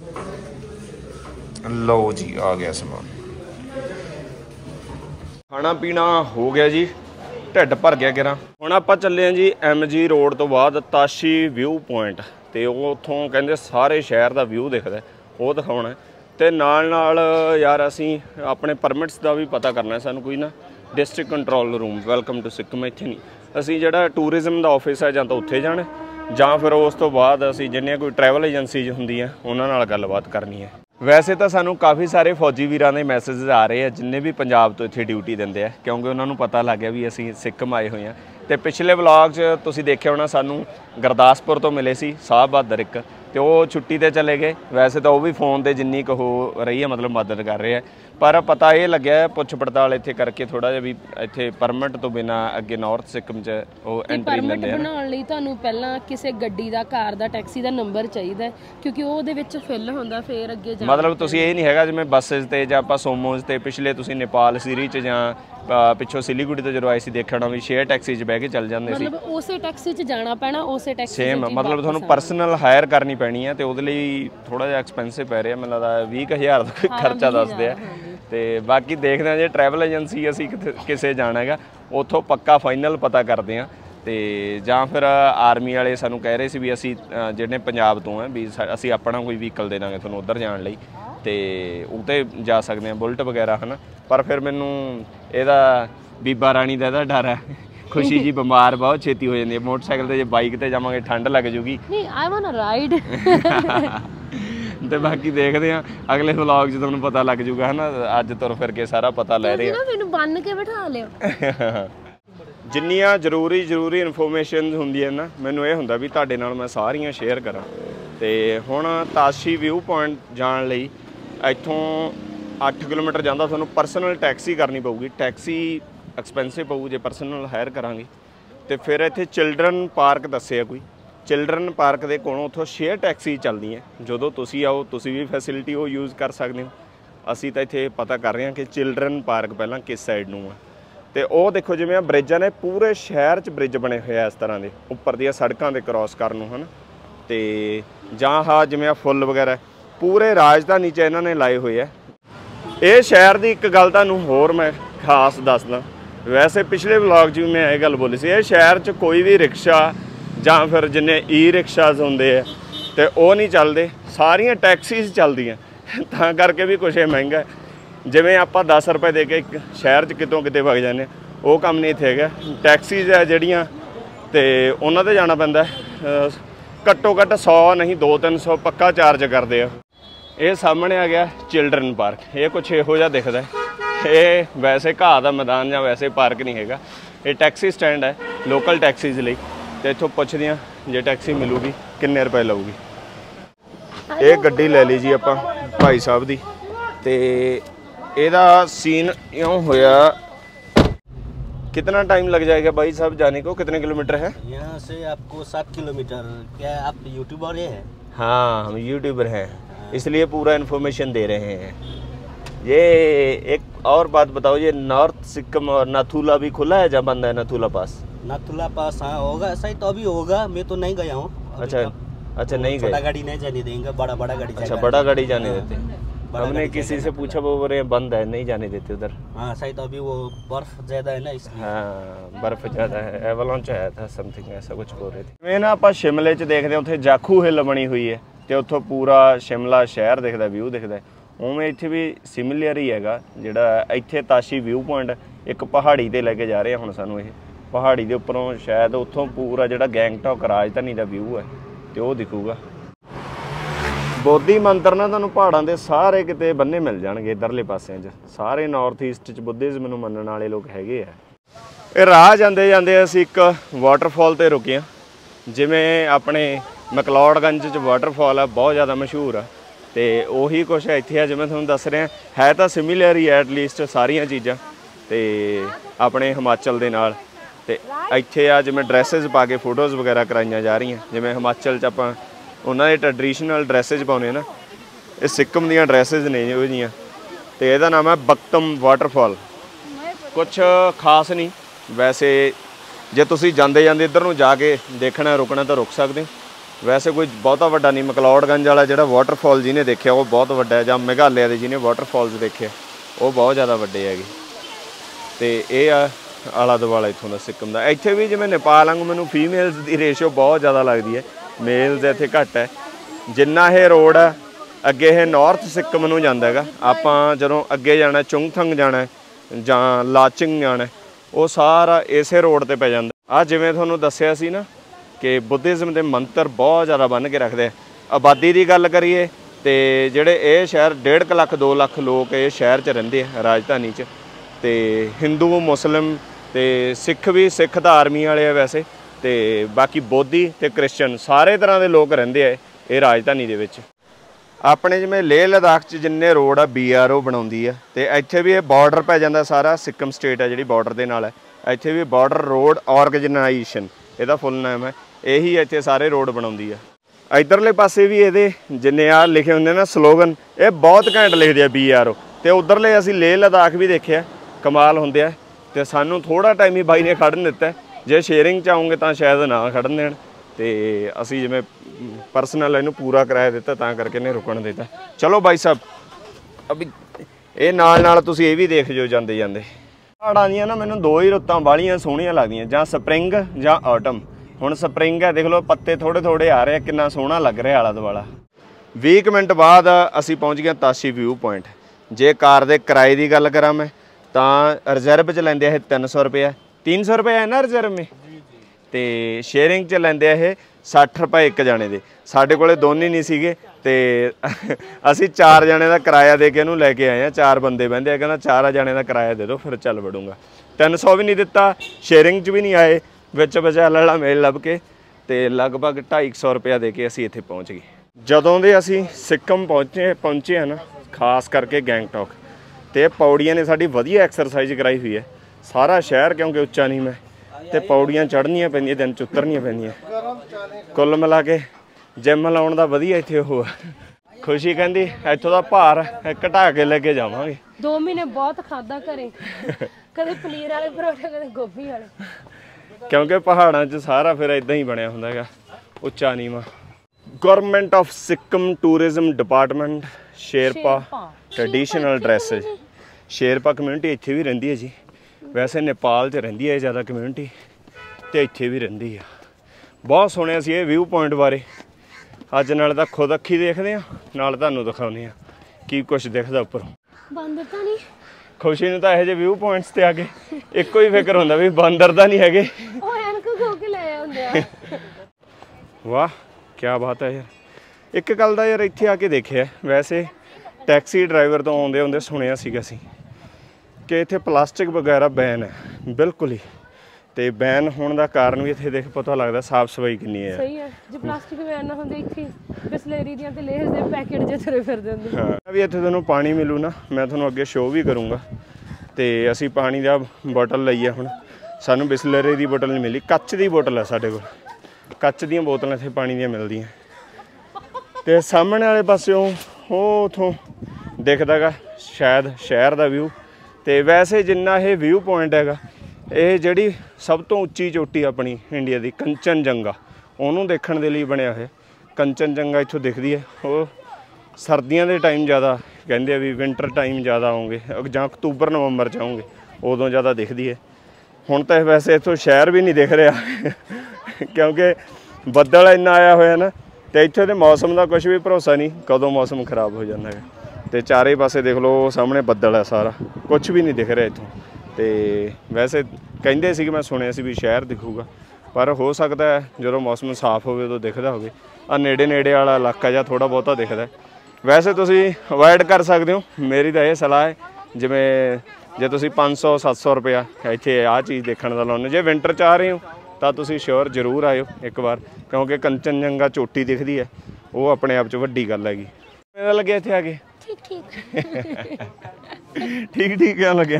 ਲਓ ਜੀ ਆ ਗਿਆ ਸਮਾਨ, ਖਾਣਾ ਪੀਣਾ ਹੋ ਗਿਆ ਜੀ, ਢਿੱਡ ਭਰ ਗਿਆ ਕਿਰਾਂ। ਹੁਣ ਆਪਾਂ ਚੱਲੇ ਹਾਂ ਜੀ ਐਮ ਜੀ ਰੋਡ ਤੋਂ ਬਾਅਦ ਤਾਸ਼ੀ ਵਿਊ ਪੁਆਇੰਟ, ਅਤੇ ਉਹ ਉੱਥੋਂ ਕਹਿੰਦੇ ਸਾਰੇ ਸ਼ਹਿਰ ਦਾ ਵਿਊ ਦਿਖਦਾ, ਉਹ ਦਿਖਾਉਣਾ। ਅਤੇ ਨਾਲ ਨਾਲ ਯਾਰ ਅਸੀਂ ਆਪਣੇ ਪਰਮਿਟਸ ਦਾ ਵੀ ਪਤਾ ਕਰਨਾ ਸਾਨੂੰ ਕੋਈ ਨਾ। District control room, welcome to Sikkim, ਇੱਥੇ ਨਹੀਂ ਅਸੀਂ ਜਿਹੜਾ ਟੂਰਿਜ਼ਮ ਦਾ ਆਫਿਸ ਹੈ ਜਾਂ ਤਾਂ ਉੱਥੇ ਜਾਣਾ, ਜਾਂ ਫਿਰ ਉਸ ਤੋਂ ਬਾਅਦ ਅਸੀਂ ਜਿੰਨੀਆਂ ਕੋਈ ਟਰੈਵਲ ਏਜੰਸੀਜ਼ ਹੁੰਦੀਆਂ ਉਹਨਾਂ ਨਾਲ ਗੱਲਬਾਤ ਕਰਨੀ ਹੈ। ਵੈਸੇ ਤਾਂ ਸਾਨੂੰ ਕਾਫੀ ਸਾਰੇ ਫੌਜੀ ਵੀਰਾਂ ਦੇ ਮੈਸੇਜ ਆ ਰਹੇ ਆ ਜਿੰਨੇ ਵੀ ਪੰਜਾਬ ਤੋਂ ਇੱਥੇ ਡਿਊਟੀ ਦਿੰਦੇ ਆ, ਕਿਉਂਕਿ ਉਹਨਾਂ ਨੂੰ ਪਤਾ ਲੱਗ ਗਿਆ ਵੀ ਅਸੀਂ ਸਿੱਕਮ ਆਏ ਹੋਏ ਹਾਂ। ਅਤੇ ਪਿਛਲੇ ਵਲੌਗ 'ਚ ਤੁਸੀਂ ਦੇਖਿਆ ਹੋਣਾ ਸਾਨੂੰ ਗੁਰਦਾਸਪੁਰ ਤੋਂ ਮਿਲੇ ਸੀ ਸਾਹਿਬ ਬਹਾਦਰ ਇੱਕ, ਅਤੇ ਉਹ ਛੁੱਟੀ 'ਤੇ ਚਲੇ ਗਏ। ਵੈਸੇ ਤਾਂ ਉਹ ਵੀ ਫੋਨ 'ਤੇ ਜਿੰਨੀ ਕੁ ਹੋ ਰਹੀ ਹੈ ਮਤਲਬ ਮਦਦ ਕਰ ਰਹੇ ਆ, ਪਰ ਪਤਾ ਇਹ ਲੱਗਿਆ ਪੁੱਛ ਪੜਤਾਲ ਇੱਥੇ ਕਰਕੇ ਥੋੜ੍ਹਾ ਜਿਹਾ ਵੀ ਇੱਥੇ ਪਰਮਿਟ ਤੋਂ ਬਿਨਾਂ ਅੱਗੇ ਨਾਰਥ ਸਿੱਕਮ 'ਚ ਉਹ ਐਂਟਰੀ ਲੈਂਦੇ ਆ। ਬਣਾਉਣ ਲਈ ਤੁਹਾਨੂੰ ਪਹਿਲਾਂ ਕਿਸੇ ਗੱਡੀ ਦਾ, ਕਾਰ ਦਾ, ਟੈਕਸੀ ਦਾ ਨੰਬਰ ਚਾਹੀਦਾ, ਕਿਉਂਕਿ ਉਹ ਉਹਦੇ ਵਿੱਚ ਫਿਲ ਹੁੰਦਾ, ਫਿਰ ਅੱਗੇ ਜਾ ਮਤਲਬ ਤੁਸੀਂ ਇਹ ਨਹੀਂ ਹੈਗਾ ਜਿਵੇਂ ਬੱਸਿਸ 'ਤੇ ਜਾਂ ਆਪਾਂ ਸੋਮੋਜ਼ 'ਤੇ ਪਿਛਲੇ ਤੁਸੀਂ ਨੇਪਾਲ ਸੀਰੀਜ਼ 'ਚ ਜਾਂ ਪਿੱਛੋਂ ਸਿਲੀਗੁੜੀ ਤੋਂ ਜਦੋਂ ਆਏ ਸੀ ਦੇਖਿਆ ਹੋਣਾ ਵੀ ਸ਼ੇਅਰ ਟੈਕਸੀ 'ਚ ਬਹਿ ਕੇ ਚੱਲ ਜਾਂਦੇ ਸੀ, ਮਤਲਬ ਉਸੇ ਟੈਕਸੀ 'ਚ ਜਾਣਾ ਪੈਣਾ, ਉਸੇ ਟੈਕਸੀ ਸੇਮ ਮਤਲਬ ਤੁਹਾਨੂੰ ਪਰਸਨਲ ਹਾਇਰ ਕਰਨੀ ਪੈਣੀ ਹੈ, ਅਤੇ ਉਹਦੇ ਲਈ ਥੋੜ੍ਹਾ ਜਿਹਾ ਐਕਸਪੈਂਸਿਵ ਪੈ ਰਿਹਾ, ਮੈਨੂੰ ਲੱਗਦਾ ਵੀਹ ਕੁ ਹਜ਼ਾਰ ਦਾ ਕੋਈ ਖਰਚਾ ਦੱਸਦੇ ਆ। ਅਤੇ ਬਾਕੀ ਦੇਖਦੇ ਹਾਂ ਜੇ ਟਰੈਵਲ ਏਜੰਸੀ ਅਸੀਂ ਕਿਤੇ ਕਿਸੇ ਜਾਣਾ ਹੈਗਾ ਉੱਥੋਂ ਪੱਕਾ ਫਾਈਨਲ ਪਤਾ ਕਰਦੇ ਹਾਂ। ਅਤੇ ਜਾਂ ਫਿਰ ਆਰਮੀ ਵਾਲੇ ਸਾਨੂੰ ਕਹਿ ਰਹੇ ਸੀ ਵੀ ਅਸੀਂ ਜਿਹੜੇ ਪੰਜਾਬ ਤੋਂ ਹੈ ਵੀ ਅਸੀਂ ਆਪਣਾ ਕੋਈ ਵਹੀਕਲ ਦੇ ਦਾਂਗੇ ਤੁਹਾਨੂੰ ਉੱਧਰ ਜਾਣ ਲਈ, ਅਤੇ ਉਹ 'ਤੇ ਜਾ ਸਕਦੇ ਹਾਂ ਬੁਲਟ ਵਗੈਰਾ ਹੈ ਨਾ। ਪਰ ਫਿਰ ਮੈਨੂੰ ਇਹਦਾ ਬੀਬਾ ਰਾਣੀ ਦਾ ਇਹਦਾ ਡਰ ਹੈ, ਖੁਸ਼ੀ ਜੀ ਬਿਮਾਰ ਬਹੁਤ ਛੇਤੀ ਹੋ ਜਾਂਦੀ ਹੈ ਮੋਟਰਸਾਈਕਲ 'ਤੇ, ਜੇ ਬਾਈਕ 'ਤੇ ਜਾਵਾਂਗੇ ਠੰਡ ਲੱਗ ਜੂਗੀ। ਨਹੀਂ ਆਈ ਵਾਂਟ ਟੂ ਰਾਈਡ। ਤੇ ਬਾਕੀ ਦੇਖਦੇ ਹਾਂ ਅਗਲੇ ਵਲੌਗ 'ਚ ਤੁਹਾਨੂੰ ਪਤਾ ਲੱਗ ਜੂਗਾ ਹੈ ਨਾ। ਅੱਜ ਤੁਰ ਫਿਰ ਕੇ ਸਾਰਾ ਪਤਾ ਲੈ ਰਹੇ ਆ। ਮੈਨੂੰ ਬੰਨ ਕੇ ਬਿਠਾ ਲਿਓ। ਜਿੰਨੀਆਂ ਜ਼ਰੂਰੀ ਜ਼ਰੂਰੀ ਇਨਫੋਰਮੇਸ਼ਨ ਹੁੰਦੀਆਂ ਨਾ, ਮੈਨੂੰ ਇਹ ਹੁੰਦਾ ਵੀ ਤੁਹਾਡੇ ਨਾਲ ਮੈਂ ਸਾਰੀਆਂ ਸ਼ੇਅਰ ਕਰਾਂ। ਅਤੇ ਹੁਣ ਤਾਸ਼ੀ ਵਿਊ ਪੁਆਇੰਟ ਜਾਣ ਲਈ ਇੱਥੋਂ ਅੱਠ ਕਿਲੋਮੀਟਰ ਜਾਂਦਾ ਤੁਹਾਨੂੰ ਪਰਸਨਲ ਟੈਕਸੀ ਕਰਨੀ ਪਊਗੀ। ਟੈਕਸੀ ਐਕਸਪੈਂਸਿਵ ਪਊ ਜੇ ਪਰਸਨਲ ਹਾਇਰ ਕਰਾਂਗੇ। ਅਤੇ ਫਿਰ ਇੱਥੇ ਚਿਲਡਰਨ ਪਾਰਕ ਦੱਸਿਆ ਕੋਈ, ਚਿਲਡਰਨ ਪਾਰਕ ਦੇ ਕੋਲੋਂ ਉੱਥੋਂ ਸ਼ੇਅਰ ਟੈਕਸੀ ਚੱਲਦੀ ਹੈ। ਜਦੋਂ ਤੁਸੀਂ ਆਓ ਤੁਸੀਂ ਵੀ ਫੈਸਿਲਿਟੀ ਉਹ ਯੂਜ਼ ਕਰ ਸਕਦੇ ਹੋ। ਅਸੀਂ ਤਾਂ ਇੱਥੇ ਪਤਾ ਕਰ ਰਹੇ ਹਾਂ ਕਿ ਚਿਲਡਰਨ ਪਾਰਕ ਪਹਿਲਾਂ ਕਿਸ ਸਾਈਡ ਨੂੰ ਆ। ਅਤੇ ਉਹ ਦੇਖੋ ਜਿਵੇਂ ਆ ਬ੍ਰਿਜਾਂ ਨੇ, ਪੂਰੇ ਸ਼ਹਿਰ 'ਚ ਬ੍ਰਿਜ ਬਣੇ ਹੋਏ ਆ ਇਸ ਤਰ੍ਹਾਂ ਦੇ ਉੱਪਰ ਦੀਆਂ ਸੜਕਾਂ 'ਤੇ ਕ੍ਰੋਸ ਕਰਨ ਨੂੰ, ਹੈ ਨਾ। ਅਤੇ ਜਾਂ ਹਾਂ ਜਿਵੇਂ ਆ ਫੁੱਲ ਵਗੈਰਾ ਪੂਰੇ ਰਾਜਧਾਨੀ 'ਚ ਇਹਨਾਂ ਨੇ ਲਾਏ ਹੋਏ ਆ। ਇਹ ਸ਼ਹਿਰ ਦੀ ਇੱਕ ਗੱਲ ਤੁਹਾਨੂੰ ਹੋਰ ਮੈਂ ਖਾਸ ਦੱਸਦਾ, ਵੈਸੇ ਪਿਛਲੇ ਵਲੌਗ 'ਚ ਵੀ ਮੈਂ ਇਹ ਗੱਲ ਬੋਲੀ ਸੀ, ਇਹ ਸ਼ਹਿਰ 'ਚ ਕੋਈ ਵੀ ਰਿਕਸ਼ਾ ਜਾਂ ਫਿਰ ਜਿੰਨੇ ਈ ਰਿਕਸ਼ਾਜ਼ ਹੁੰਦੇ ਆ ਅਤੇ ਉਹ ਨਹੀਂ ਚੱਲਦੇ, ਸਾਰੀਆਂ ਟੈਕਸੀਜ਼ ਚੱਲਦੀਆਂ। ਤਾਂ ਕਰਕੇ ਵੀ ਕੁਛ ਇਹ ਮਹਿੰਗਾ। ਜਿਵੇਂ ਆਪਾਂ ਦਸ ਰੁਪਏ ਦੇ ਕੇ ਇੱਕ ਸ਼ਹਿਰ 'ਚ ਕਿਤੋਂ ਕਿਤੇ ਵਗ ਜਾਂਦੇ ਹਾਂ, ਉਹ ਕੰਮ ਨਹੀਂ ਇੱਥੇ ਹੈਗਾ। ਟੈਕਸੀਜ਼ ਹੈ ਜਿਹੜੀਆਂ, ਅਤੇ ਉਹਨਾਂ 'ਤੇ ਜਾਣਾ ਪੈਂਦਾ, ਘੱਟੋ ਘੱਟ ਸੌ ਨਹੀਂ ਦੋ ਤਿੰਨ ਸੌ ਪੱਕਾ ਚਾਰਜ ਕਰਦੇ ਆ। ਇਹ ਸਾਹਮਣੇ ਆ ਗਿਆ ਚਿਲਡਰਨ ਪਾਰਕ, ਇਹ ਕੁਛ ਇਹੋ ਜਿਹਾ ਦਿਖਦਾ। ਇਹ ਵੈਸੇ ਘਾਹ ਦਾ ਮੈਦਾਨ ਜਾਂ ਵੈਸੇ ਪਾਰਕ ਨਹੀਂ ਹੈਗਾ, ਇਹ ਟੈਕਸੀ ਸਟੈਂਡ ਹੈ ਲੋਕਲ ਟੈਕਸੀਜ਼ ਲਈ। ਅਤੇ ਇੱਥੋਂ ਪੁੱਛਦੇ ਹਾਂ ਜੇ ਟੈਕਸੀ ਮਿਲੂਗੀ ਕਿੰਨੇ ਰੁਪਏ ਲਊਗੀ। ਇਹ ਗੱਡੀ ਲੈ ਲਈ ਜੀ ਆਪਾਂ ਭਾਈ ਸਾਹਿਬ ਦੀ, ਅਤੇ ਇਹਦਾ ਸੀਨ ਇਉਂ ਹੋਇਆ कितना टाइम लग जाएगा भाई साहब जाने को, कितने किलोमीटर है? यहाँ से आपको सात किलोमीटर। क्या आप यूट्यूबर हैं? हाँ हम यूट्यूबर हैं, इसलिए पूरा इन्फॉर्मेशन दे रहे हैं। ये एक और बात बताओ, ये नॉर्थ सिक्किम और नाथुला भी खुला है, जहाँ बंद है नाथुला पास? नाथुला पास हाँ होगा शायद, तो अभी होगा, मैं तो नहीं गया हूँ। अच्छा अच्छा नहीं गए? बड़ा गाड़ी नहीं जाने देंगे, बड़ा बड़ा गाड़ी। अच्छा बड़ा गाड़ी जाने देते हैं। हमने किसी से पूछा, वो बोल रहे हैं बंद है, नहीं जाने देते उधर। हाँ शायद अभी वो बर्फ ज़्यादा है ना इसलिए। हाँ बर्फ ज़्यादा है, एवलांच आया था समथिंग ऐसा कुछ बोल रहे थे। मैं ना ਆਪਾਂ शिमले 'ਚ ਦੇਖਦੇ ਹਾਂ, ਉੱਥੇ ਜਾਖੂ ਹਿੱਲ ਬਣੀ ਹੋਈ ਹੈ ਤੇ ਉੱਥੋਂ ਪੂਰਾ ਸ਼ਿਮਲਾ ਸ਼ਹਿਰ ਦਿਖਦਾ, ਵਿਊ ਦਿਖਦਾ। ਉਵੇਂ ਇੱਥੇ ਵੀ ਸਿਮਿਲਰ ਹੀ ਹੈਗਾ, ਜਿਹੜਾ ਇੱਥੇ ਤਾਸ਼ੀ ਵਿਊ ਪੁਆਇੰਟ ਇੱਕ ਪਹਾੜੀ ਤੇ ਲੈ ਕੇ ਜਾ ਰਹੇ ਆ ਹੁਣ ਸਾਨੂੰ। ਇਹ ਪਹਾੜੀ ਦੇ ਉੱਪਰੋਂ ਸ਼ਾਇਦ ਉੱਥੋਂ ਪੂਰਾ ਜਿਹੜਾ ਗੈਂਗਟੌਕ ਰਾਜਧਾਨੀ ਦਾ ਵਿਊ ਹੈ ਤੇ ਉਹ ਦਿਖੂਗਾ। ਬੋਧੀ ਮੰਤਰ ਨਾ ਤੁਹਾਨੂੰ ਪਹਾੜਾਂ ਦੇ ਸਾਰੇ ਕਿਤੇ ਬੰਨੇ ਮਿਲ ਜਾਣਗੇ ਇੱਧਰਲੇ ਪਾਸਿਆਂ 'ਚ, ਸਾਰੇ ਨਾਰਥ ਈਸਟ 'ਚ ਬੁੱਧਿਜ਼ਮ ਨੂੰ ਮੰਨਣ ਵਾਲੇ ਲੋਕ ਹੈਗੇ ਆ। ਇਹ ਰਾਹ ਜਾਂਦੇ ਜਾਂਦੇ ਅਸੀਂ ਇੱਕ ਵਾਟਰਫਾਲ 'ਤੇ ਰੁਕੇ ਹਾਂ, ਜਿਵੇਂ ਆਪਣੇ ਮਕਲੌਡਗੰਜ 'ਚ ਵਾਟਰਫਾਲ ਆ, ਬਹੁਤ ਜ਼ਿਆਦਾ ਮਸ਼ਹੂਰ ਆ, ਤੇ ਉਹੀ ਕੁਛ ਇੱਥੇ ਆ ਜਿਵੇਂ ਤੁਹਾਨੂੰ ਦੱਸ ਰਿਹਾ। ਹੈ ਤਾਂ ਸਿਮਿਲਰ ਹੀ ਐਟਲੀਸਟ ਸਾਰੀਆਂ ਚੀਜ਼ਾਂ ਤੇ ਆਪਣੇ ਹਿਮਾਚਲ ਦੇ ਨਾਲ। ਤੇ ਇੱਥੇ ਆ ਜਿਵੇਂ ਡਰੈਸਿਸ ਪਾ ਕੇ ਫੋਟੋਜ਼ ਵਗੈਰਾ ਕਰਾਈਆਂ ਜਾ ਰਹੀਆਂ, ਜਿਵੇਂ ਹਿਮਾਚਲ 'ਚ ਆਪਾਂ ਉਹਨਾਂ ਦੇ ਟ੍ਰੈਡੀਸ਼ਨਲ ਡਰੈਸਿਸ ਪਾਉਂਦੇ ਨਾ, ਇਹ ਸਿੱਕਮ ਦੀਆਂ ਡਰੈਸਿਸ ਨੇ ਇਹੋ ਜਿਹੀਆਂ। ਤੇ ਇਹਦਾ ਨਾਮ ਹੈ ਬਕਤਮ ਵਾਟਰਫਾਲ। ਕੁਛ ਖਾਸ ਨਹੀਂ ਵੈਸੇ, ਜੇ ਤੁਸੀਂ ਜਾਂਦੇ ਜਾਂਦੇ ਇੱਧਰ ਨੂੰ ਜਾ ਕੇ ਦੇਖਣਾ ਰੁਕਣਾ ਤਾਂ ਰੁਕ ਸਕਦੇ ਹੋ। ਵੈਸੇ ਕੋਈ ਬਹੁਤਾ ਵੱਡਾ ਨਹੀਂ। ਮਕਲੌਡਗੰਜ ਵਾਲਾ ਜਿਹੜਾ ਵਾਟਰਫਾਲ ਜਿਹਨੇ ਦੇਖਿਆ ਉਹ ਬਹੁਤ ਵੱਡਾ ਹੈ, ਜਾਂ ਮੇਘਾਲਿਆ ਦੇ ਜਿਹਨੇ ਵਾਟਰਫਾਲਸ ਦੇਖਿਆ ਉਹ ਬਹੁਤ ਜ਼ਿਆਦਾ ਵੱਡੇ ਹੈਗੇ। ਤੇ ਇਹ ਆ ਆਲਾ ਦੁਆਲਾ ਇੱਥੋਂ ਦਾ ਸਿੱਕਮ ਦਾ। ਇੱਥੇ ਵੀ ਜਿਵੇਂ ਨੇਪਾਲ ਵਾਂਗੂ ਮੈਨੂੰ ਫੀਮੇਲਸ ਦੀ ਰੇਸ਼ੋ ਬਹੁਤ ਜ਼ਿਆਦਾ ਲੱਗਦੀ ਹੈ, ਮੇਲਸ ਇੱਥੇ ਘੱਟ ਹੈ। ਜਿੰਨਾ ਇਹ ਰੋਡ ਆ ਅੱਗੇ ਇਹ ਨਾਰਥ ਸਿੱਕਮ ਨੂੰ ਜਾਂਦਾ ਹੈਗਾ। ਆਪਾਂ ਜਦੋਂ ਅੱਗੇ ਜਾਣਾ ਚੁੰਗਥੰਗ ਜਾਣਾ ਜਾਂ ਲਾਚਿੰਗ ਜਾਣਾ, ਉਹ ਸਾਰਾ ਇਸੇ ਰੋਡ 'ਤੇ ਪੈ ਜਾਂਦਾ। ਆ ਜਿਵੇਂ ਤੁਹਾਨੂੰ ਦੱਸਿਆ ਸੀ ਨਾ ਕਿ ਬੁੱਧਿਜ਼ਮ ਦੇ ਮੰਤਰ ਬਹੁਤ ਜ਼ਿਆਦਾ ਬੰਨ੍ਹ ਕੇ ਰੱਖਦੇ ਆ। ਆਬਾਦੀ ਦੀ ਗੱਲ ਕਰੀਏ ਤੇ ਜਿਹੜੇ ਇਹ ਸ਼ਹਿਰ ਡੇਢ ਕੁ ਲੱਖ ਦੋ ਲੱਖ ਲੋਕ ਇਹ ਸ਼ਹਿਰ 'ਚ ਰਹਿੰਦੇ ਆ ਰਾਜਧਾਨੀ 'ਚ। ਤੇ ਹਿੰਦੂ ਮੁਸਲਿਮ ਤੇ ਸਿੱਖ ਵੀ, ਸਿੱਖ ਤਾਂ ਆਰਮੀ ਵਾਲੇ ਆ ਵੈਸੇ, ਤੇ ਬਾਕੀ ਬੋਧੀ ਤੇ ਕ੍ਰਿਸਚਨ ਸਾਰੇ ਤਰ੍ਹਾਂ ਦੇ ਲੋਕ ਰਹਿੰਦੇ ਆ ਇਹ ਰਾਜਧਾਨੀ ਦੇ ਵਿੱਚ। ਆਪਣੇ ਜਿਵੇਂ ਲੇਹ ਲਦਾਖ 'ਚ ਜਿੰਨੇ ਰੋਡ ਆ ਬੀ ਆਰ ਓ ਬਣਾਉਂਦੀ ਆ, ਤੇ ਇੱਥੇ ਵੀ ਇਹ ਬਾਰਡਰ ਪੈ ਜਾਂਦਾ ਸਾਰਾ। ਸਿੱਕਮ ਸਟੇਟ ਆ ਜਿਹੜੀ ਬਾਰਡਰ ਦੇ ਨਾਲ ਹੈ, ਇੱਥੇ ਵੀ ਬਾਰਡਰ ਰੋਡ ਆਰਗੇਨਾਈਜੇਸ਼ਨ ਇਹਦਾ ਫੁੱਲ ਨਾਮ ਹੈ। ਇਹੀ ਇੱਥੇ ਸਾਰੇ ਰੋਡ ਬਣਾਉਂਦੀ ਆ। ਇੱਧਰਲੇ ਪਾਸੇ ਵੀ ਇਹਦੇ ਜਿੰਨੇ ਆ ਲਿਖੇ ਹੁੰਦੇ ਨਾ ਸਲੋਗਨ, ਇਹ ਬਹੁਤ ਘੈਂਟ ਲਿਖਦੇ ਆ ਬੀ ਆਰ ਓ। ਤੇ ਉਧਰਲੇ ਅਸੀਂ ਲੇਹ ਲਦਾਖ ਵੀ ਦੇਖਿਆ, ਕਮਾਲ ਹੁੰਦੇ ਆ। ਤੇ ਸਾਨੂੰ ਥੋੜ੍ਹਾ ਟਾਈਮ ਹੀ ਬਾਈ ਨੇ ਖੜਨ ਦਿੱਤਾ, ਜੇ ਸ਼ੇਅਰਿੰਗ 'ਚ ਆਉਂਗੇ ਤਾਂ ਸ਼ਾਇਦ ਨਾ ਖੜਨ ਦੇਣ। ਤੇ ਅਸੀਂ ਜਿਵੇਂ ਪਰਸਨਲ ਇਹਨੂੰ ਪੂਰਾ ਕਿਰਾਇਆ ਦਿੱਤਾ ਤਾਂ ਕਰਕੇ ਇਹਨੇ ਰੁਕਣ ਦਿੱਤਾ। ਚਲੋ ਬਾਈ ਸਾਹਿਬ ਅਭੀ ਇਹ ਨਾਲ ਨਾਲ ਤੁਸੀਂ ਇਹ ਵੀ ਦੇਖ ਜਾਓ ਜਾਂਦੇ ਜਾਂਦੇ। ਪਹਾੜਾਂ ਦੀਆਂ ਨਾ ਮੈਨੂੰ ਦੋ ਹੀ ਰੁੱਤਾਂ ਬਾਹਲੀਆਂ ਸੋਹਣੀਆਂ ਲੱਗਦੀਆਂ, ਜਾਂ ਸਪਰਿੰਗ ਜਾਂ ਆਟਮ। ਹੁਣ ਸਪਰਿੰਗ ਹੈ, ਦੇਖ ਲਓ ਪੱਤੇ ਥੋੜ੍ਹੇ ਥੋੜ੍ਹੇ ਆ ਰਹੇ, ਕਿੰਨਾ ਸੋਹਣਾ ਲੱਗ ਰਿਹਾ ਆਲਾ ਦੁਆਲਾ। ਵੀਹ ਕੁ ਮਿੰਟ ਬਾਅਦ ਅਸੀਂ ਪਹੁੰਚ ਗਏ ਤਾਸ਼ੀ ਵਿਊ ਪੁਆਇੰਟ। ਜੇ ਕਾਰ ਦੇ ਕਿਰਾਏ ਦੀ ਗੱਲ ਕਰਾਂ ਮੈਂ ਤਾਂ ਰਿਜ਼ਰਵ 'ਚ ਲੈਂਦੇ ਇਹ ਤਿੰਨ ਸੌ ਰੁਪਇਆ ਤਿੰਨ ਸੌ ਰੁਪਏ ਹੈ ਨਾ ਰਿਜ਼ਰਵ ਮੇ। ਤੇ ਸ਼ੇਅਰਿੰਗ 'ਚ ਲੈਂਦੇ ਇਹ ਸੱਠ ਰੁਪਏ ਇੱਕ ਜਾਣੇ ਦੇ। ਸਾਡੇ ਕੋਲੇ ਦੋਨੇ ਨਹੀਂ ਸੀਗੇ ਤੇ ਅਸੀਂ ਚਾਰ ਜਣੇ ਦਾ ਕਿਰਾਇਆ ਦੇ ਕੇ ਇਹਨੂੰ ਲੈ ਕੇ ਆਏ ਹਾਂ। ਚਾਰ ਬੰਦੇ ਬਹਿੰਦੇ ਆ, ਕਹਿੰਦਾ ਚਾਰ ਜਣੇ ਦਾ ਕਿਰਾਇਆ ਦੇ ਦਿਓ ਫਿਰ ਚੱਲ ਵੜੂੰਗਾ। ਤਿੰਨ ਸੌ ਵੀ ਨਹੀਂ ਦਿੱਤਾ, ਸ਼ੇਅਰਿੰਗ 'ਚ ਵੀ ਨਹੀਂ ਆਏ, ਵਿੱਚ ਵਿਚਾਲਾ ਵਾਲਾ ਮੇਲ ਲੱਭ ਕੇ ਤੇ ਲਗਭਗ ਢਾਈ ਸੌ ਰੁਪਇਆ ਦੇ ਕੇ ਅਸੀਂ ਇੱਥੇ ਪਹੁੰਚ ਗਏ। ਜਦੋਂ ਦੇ ਅਸੀਂ ਸਿੱਕਮ ਪਹੁੰਚੇ ਪਹੁੰਚੇ ਆ ਨਾ, ਖਾਸ ਕਰਕੇ ਗੈਂਗਟੌਕ, ਤੇ ਪੌੜੀਆਂ ਨੇ ਸਾਡੀ ਵਧੀਆ ਐਕਸਰਸਾਈਜ਼ ਕਰਾਈ ਹੋਈ ਹੈ। ਸਾਰਾ ਸ਼ਹਿਰ ਕਿਉਂਕਿ ਉੱਚਾ ਨਹੀਂ ਮੈਂ, ਤੇ ਪੌੜੀਆਂ ਚੜ੍ਹਨੀਆਂ ਪੈਂਦੀਆਂ, ਦਿਨ 'ਚ ਉਤਰਨੀਆਂ ਪੈਂਦੀਆਂ। ਕੁੱਲ ਮਿਲਾ ਕੇ ਜਿੰਮ ਲਾਉਣ ਦਾ ਵਧੀਆ ਇੱਥੇ ਉਹ ਖੁਸ਼ੀ ਕਹਿੰਦੀ ਇੱਥੋਂ ਦਾ ਭਾਰ ਘਟਾ ਕੇ ਲੈ ਕੇ ਜਾਵਾਂਗੇ। ਦੋ ਮਹੀਨੇ ਬਹੁਤ ਖਾਦਾ ਘਰੇ, ਕਦੇ ਪਨੀਰ ਵਾਲੇ ਪਰੌਂਠੇ, ਕਦੇ ਗੋਭੀ ਵਾਲੇ, ਕਿਉਂਕਿ ਪਹਾੜਾਂ 'ਚ ਸਾਰਾ ਫਿਰ ਇਦਾਂ ਹੀ ਬਣਿਆ ਹੁੰਦਾ ਹੈਗਾ, ਉੱਚਾ ਨੀਵਾਂ। Government of Sikkim tourism department Sherpa traditional dresses. Sherpa community ਇੱਥੇ ਵੀ ਰਹਿੰਦੀ ਹੈ ਜੀ, ਵੈਸੇ ਨੇਪਾਲ 'ਚ ਰਹਿੰਦੀ ਹੈ ਜ਼ਿਆਦਾ ਕਮਿਊਨਿਟੀ, ਤੇ ਇੱਥੇ ਵੀ ਰਹਿੰਦੀ ਆ। ਬਹੁਤ ਸੁਣਿਆ ਸੀ ਇਹ ਵਿਊ ਪੁਆਇੰਟ ਬਾਰੇ। ਅੱਜ ਨਾਲ ਤਾਂ ਖੁਦ ਅੱਖੀ ਦੇਖਦੇ ਹਾਂ, ਨਾਲ ਤੁਹਾਨੂੰ ਦਿਖਾਉਂਦੇ ਹਾਂ ਕੀ ਕੁਛ ਦਿਖਦਾ ਉੱਪਰੋਂ। ਬਾਂਦਰ ਤਾਂ ਨਹੀਂ? ਖੁਸ਼ੀ ਨੂੰ ਤਾਂ ਇਹੋ ਜਿਹੇ ਵਿਊ ਪੁਆਇੰਟਸ 'ਤੇ ਆ ਕੇ ਇੱਕੋ ਹੀ ਫਿਕਰ ਹੁੰਦਾ ਵੀ ਬਾਂਦਰ ਤਾਂ ਨਹੀਂ ਹੈਗੇ। ਉਹ ਐਨਕ ਖੋ ਕੇ ਲੈ ਆਉਂਦੇ ਆ। ਵਾਹ ਕਿਆ ਬਾਤ ਹੈ ਯਾਰ। ਇੱਕ ਗੱਲ ਦਾ ਯਾਰ ਇੱਥੇ ਆ ਕੇ ਦੇਖਿਆ, ਵੈਸੇ ਟੈਕਸੀ ਡਰਾਈਵਰ ਤੋਂ ਆਉਂਦੇ ਆਉਂਦੇ ਸੁਣਿਆ ਸੀਗਾ ਅਸੀਂ ਕਿ ਇੱਥੇ ਪਲਾਸਟਿਕ ਵਗੈਰਾ ਬੈਨ ਹੈ ਬਿਲਕੁਲ ਹੀ। ਤੇ ਬੈਨ ਹੋਣ ਦਾ ਕਾਰਨ ਵੀ ਇੱਥੇ ਦੇਖ ਪਤਾ ਲੱਗਦਾ ਸਾਫ ਸਫਾਈ ਕਿੰਨੀ ਹੈ। ਸਹੀ ਹੈ, ਜੇ ਪਲਾਸਟਿਕ ਬੈਨ ਨਾ ਹੁੰਦੇ ਇੱਥੇ ਬਿਸਲੇਰੀ ਦੀਆਂ ਤੇ ਲੇਜ਼ ਦੇ ਪੈਕੇਟ ਜਿਹੇ ਤੁਰੇ ਫਿਰਦੇ ਹੁੰਦੇ। ਹਾਂ ਵੀ ਇੱਥੇ ਤੁਹਾਨੂੰ ਪਾਣੀ ਮਿਲੂ ਨਾ, ਮੈਂ ਤੁਹਾਨੂੰ ਅੱਗੇ ਸ਼ੋਅ ਵੀ ਕਰੂੰਗਾ। ਤੇ ਅਸੀਂ ਪਾਣੀ ਦਾ ਬੋਟਲ ਲਈ ਆ ਹੁਣ, ਸਾਨੂੰ ਬਿਸਲਰੀ ਦੀ ਬੋਤਲ ਨਹੀਂ ਮਿਲੀ, ਕੱਚ ਦੀ ਬੋਤਲ ਹੈ ਸਾਡੇ ਕੋਲ। ਕੱਚ ਦੀਆਂ ਬੋਤਲਾਂ ਇੱਥੇ ਪਾਣੀ ਦੀਆਂ ਮਿਲਦੀਆਂ। ਤੇ ਸਾਹਮਣੇ ਵਾਲੇ ਪਾਸਿਓਂ ਉਹ ਉੱਥੋਂ ਦਿਖਦਾ ਗਾ ਸ਼ਾਇਦ ਸ਼ਹਿਰ ਦਾ ਵਿਊ। ਤੇ ਵੈਸੇ ਜਿੰਨਾ ਇਹ ਵਿਊ ਪੁਆਇੰਟ ਹੈਗਾ, ਇਹ ਜਿਹੜੀ ਸਭ ਤੋਂ ਉੱਚੀ ਚੋਟੀ ਆਪਣੀ ਇੰਡੀਆ ਦੀ ਕੰਚਨਜੰਗਾ, ਉਹਨੂੰ ਦੇਖਣ ਦੇ ਲਈ ਬਣਿਆ ਹੋਇਆ। ਕੰਚਨਜੰਗਾ ਇੱਥੋਂ ਦਿਖਦੀ ਹੈ। ਉਹ ਸਰਦੀਆਂ ਦੇ ਟਾਈਮ ਜ਼ਿਆਦਾ ਕਹਿੰਦੇ ਆ ਵੀ ਵਿੰਟਰ ਟਾਈਮ ਜ਼ਿਆਦਾ ਆਉਂਗੇ ਜਾਂ ਅਕਤੂਬਰ ਨਵੰਬਰ 'ਚ ਆਉਂਗੇ, ਉਦੋਂ ਜ਼ਿਆਦਾ ਦਿਖਦੀ ਹੈ। ਹੁਣ ਤਾਂ ਵੈਸੇ ਇੱਥੋਂ ਸ਼ਹਿਰ ਵੀ ਨਹੀਂ ਦਿਖ ਰਿਹਾ ਕਿਉਂਕਿ ਬੱਦਲ ਇੰਨਾ ਆਇਆ ਹੋਇਆ ਨਾ, ਅਤੇ ਇੱਥੇ ਦੇ ਮੌਸਮ ਦਾ ਕੁਛ ਵੀ ਭਰੋਸਾ ਨਹੀਂ, ਕਦੋਂ ਮੌਸਮ ਖਰਾਬ ਹੋ ਜਾਂਦਾ ਹੈ। ਅਤੇ ਚਾਰੇ ਪਾਸੇ ਦੇਖ ਲਓ ਸਾਹਮਣੇ ਬੱਦਲ ਹੈ ਸਾਰਾ, ਕੁਛ ਵੀ ਨਹੀਂ ਦਿਖ ਰਿਹਾ ਇੱਥੋਂ। ਅਤੇ ਵੈਸੇ ਕਹਿੰਦੇ ਸੀ ਕਿ ਮੈਂ ਸੁਣਿਆ ਸੀ ਵੀ ਸ਼ਹਿਰ ਦਿਖੂਗਾ, ਪਰ ਹੋ ਸਕਦਾ ਜਦੋਂ ਮੌਸਮ ਸਾਫ਼ ਹੋਵੇ ਉਦੋਂ ਦਿਖਦਾ ਹੋਵੇ। ਆ ਨੇੜੇ ਨੇੜੇ ਵਾਲਾ ਇਲਾਕਾ ਜਾਂ ਥੋੜ੍ਹਾ ਬਹੁਤਾ ਦਿਖਦਾ। ਵੈਸੇ ਤੁਸੀਂ ਅਵੋਇਡ ਕਰ ਸਕਦੇ ਹੋ, ਮੇਰੀ ਤਾਂ ਇਹ ਸਲਾਹ ਹੈ। ਜਿਵੇਂ ਜੇ ਤੁਸੀਂ ਪੰਜ ਸੌ ਸੱਤ ਸੌ ਰੁਪਇਆ ਇੱਥੇ ਆਹ ਚੀਜ਼ ਦੇਖਣ ਦਾ ਲਾਉਂਦੇ, ਜੇ ਵਿੰਟਰ 'ਚ ਆ ਰਹੇ ਹੋ ਤਾਂ ਤੁਸੀਂ ਸ਼ੋਰ ਜ਼ਰੂਰ ਆਇਓ ਇੱਕ ਵਾਰ, ਕਿਉਂਕਿ ਕੰਚਨਜੰਗਾ ਚੋਟੀ ਦਿਖਦੀ ਹੈ, ਉਹ ਆਪਣੇ ਆਪ 'ਚ ਵੱਡੀ ਗੱਲ ਹੈਗੀ। ਕਿਵੇਂ ਲੱਗਿਆ ਇੱਥੇ ਆ ਕੇ? ਠੀਕ ਠੀਕ ਠੀਕ ਠੀਕ ਕਿਉਂ ਲੱਗਿਆ?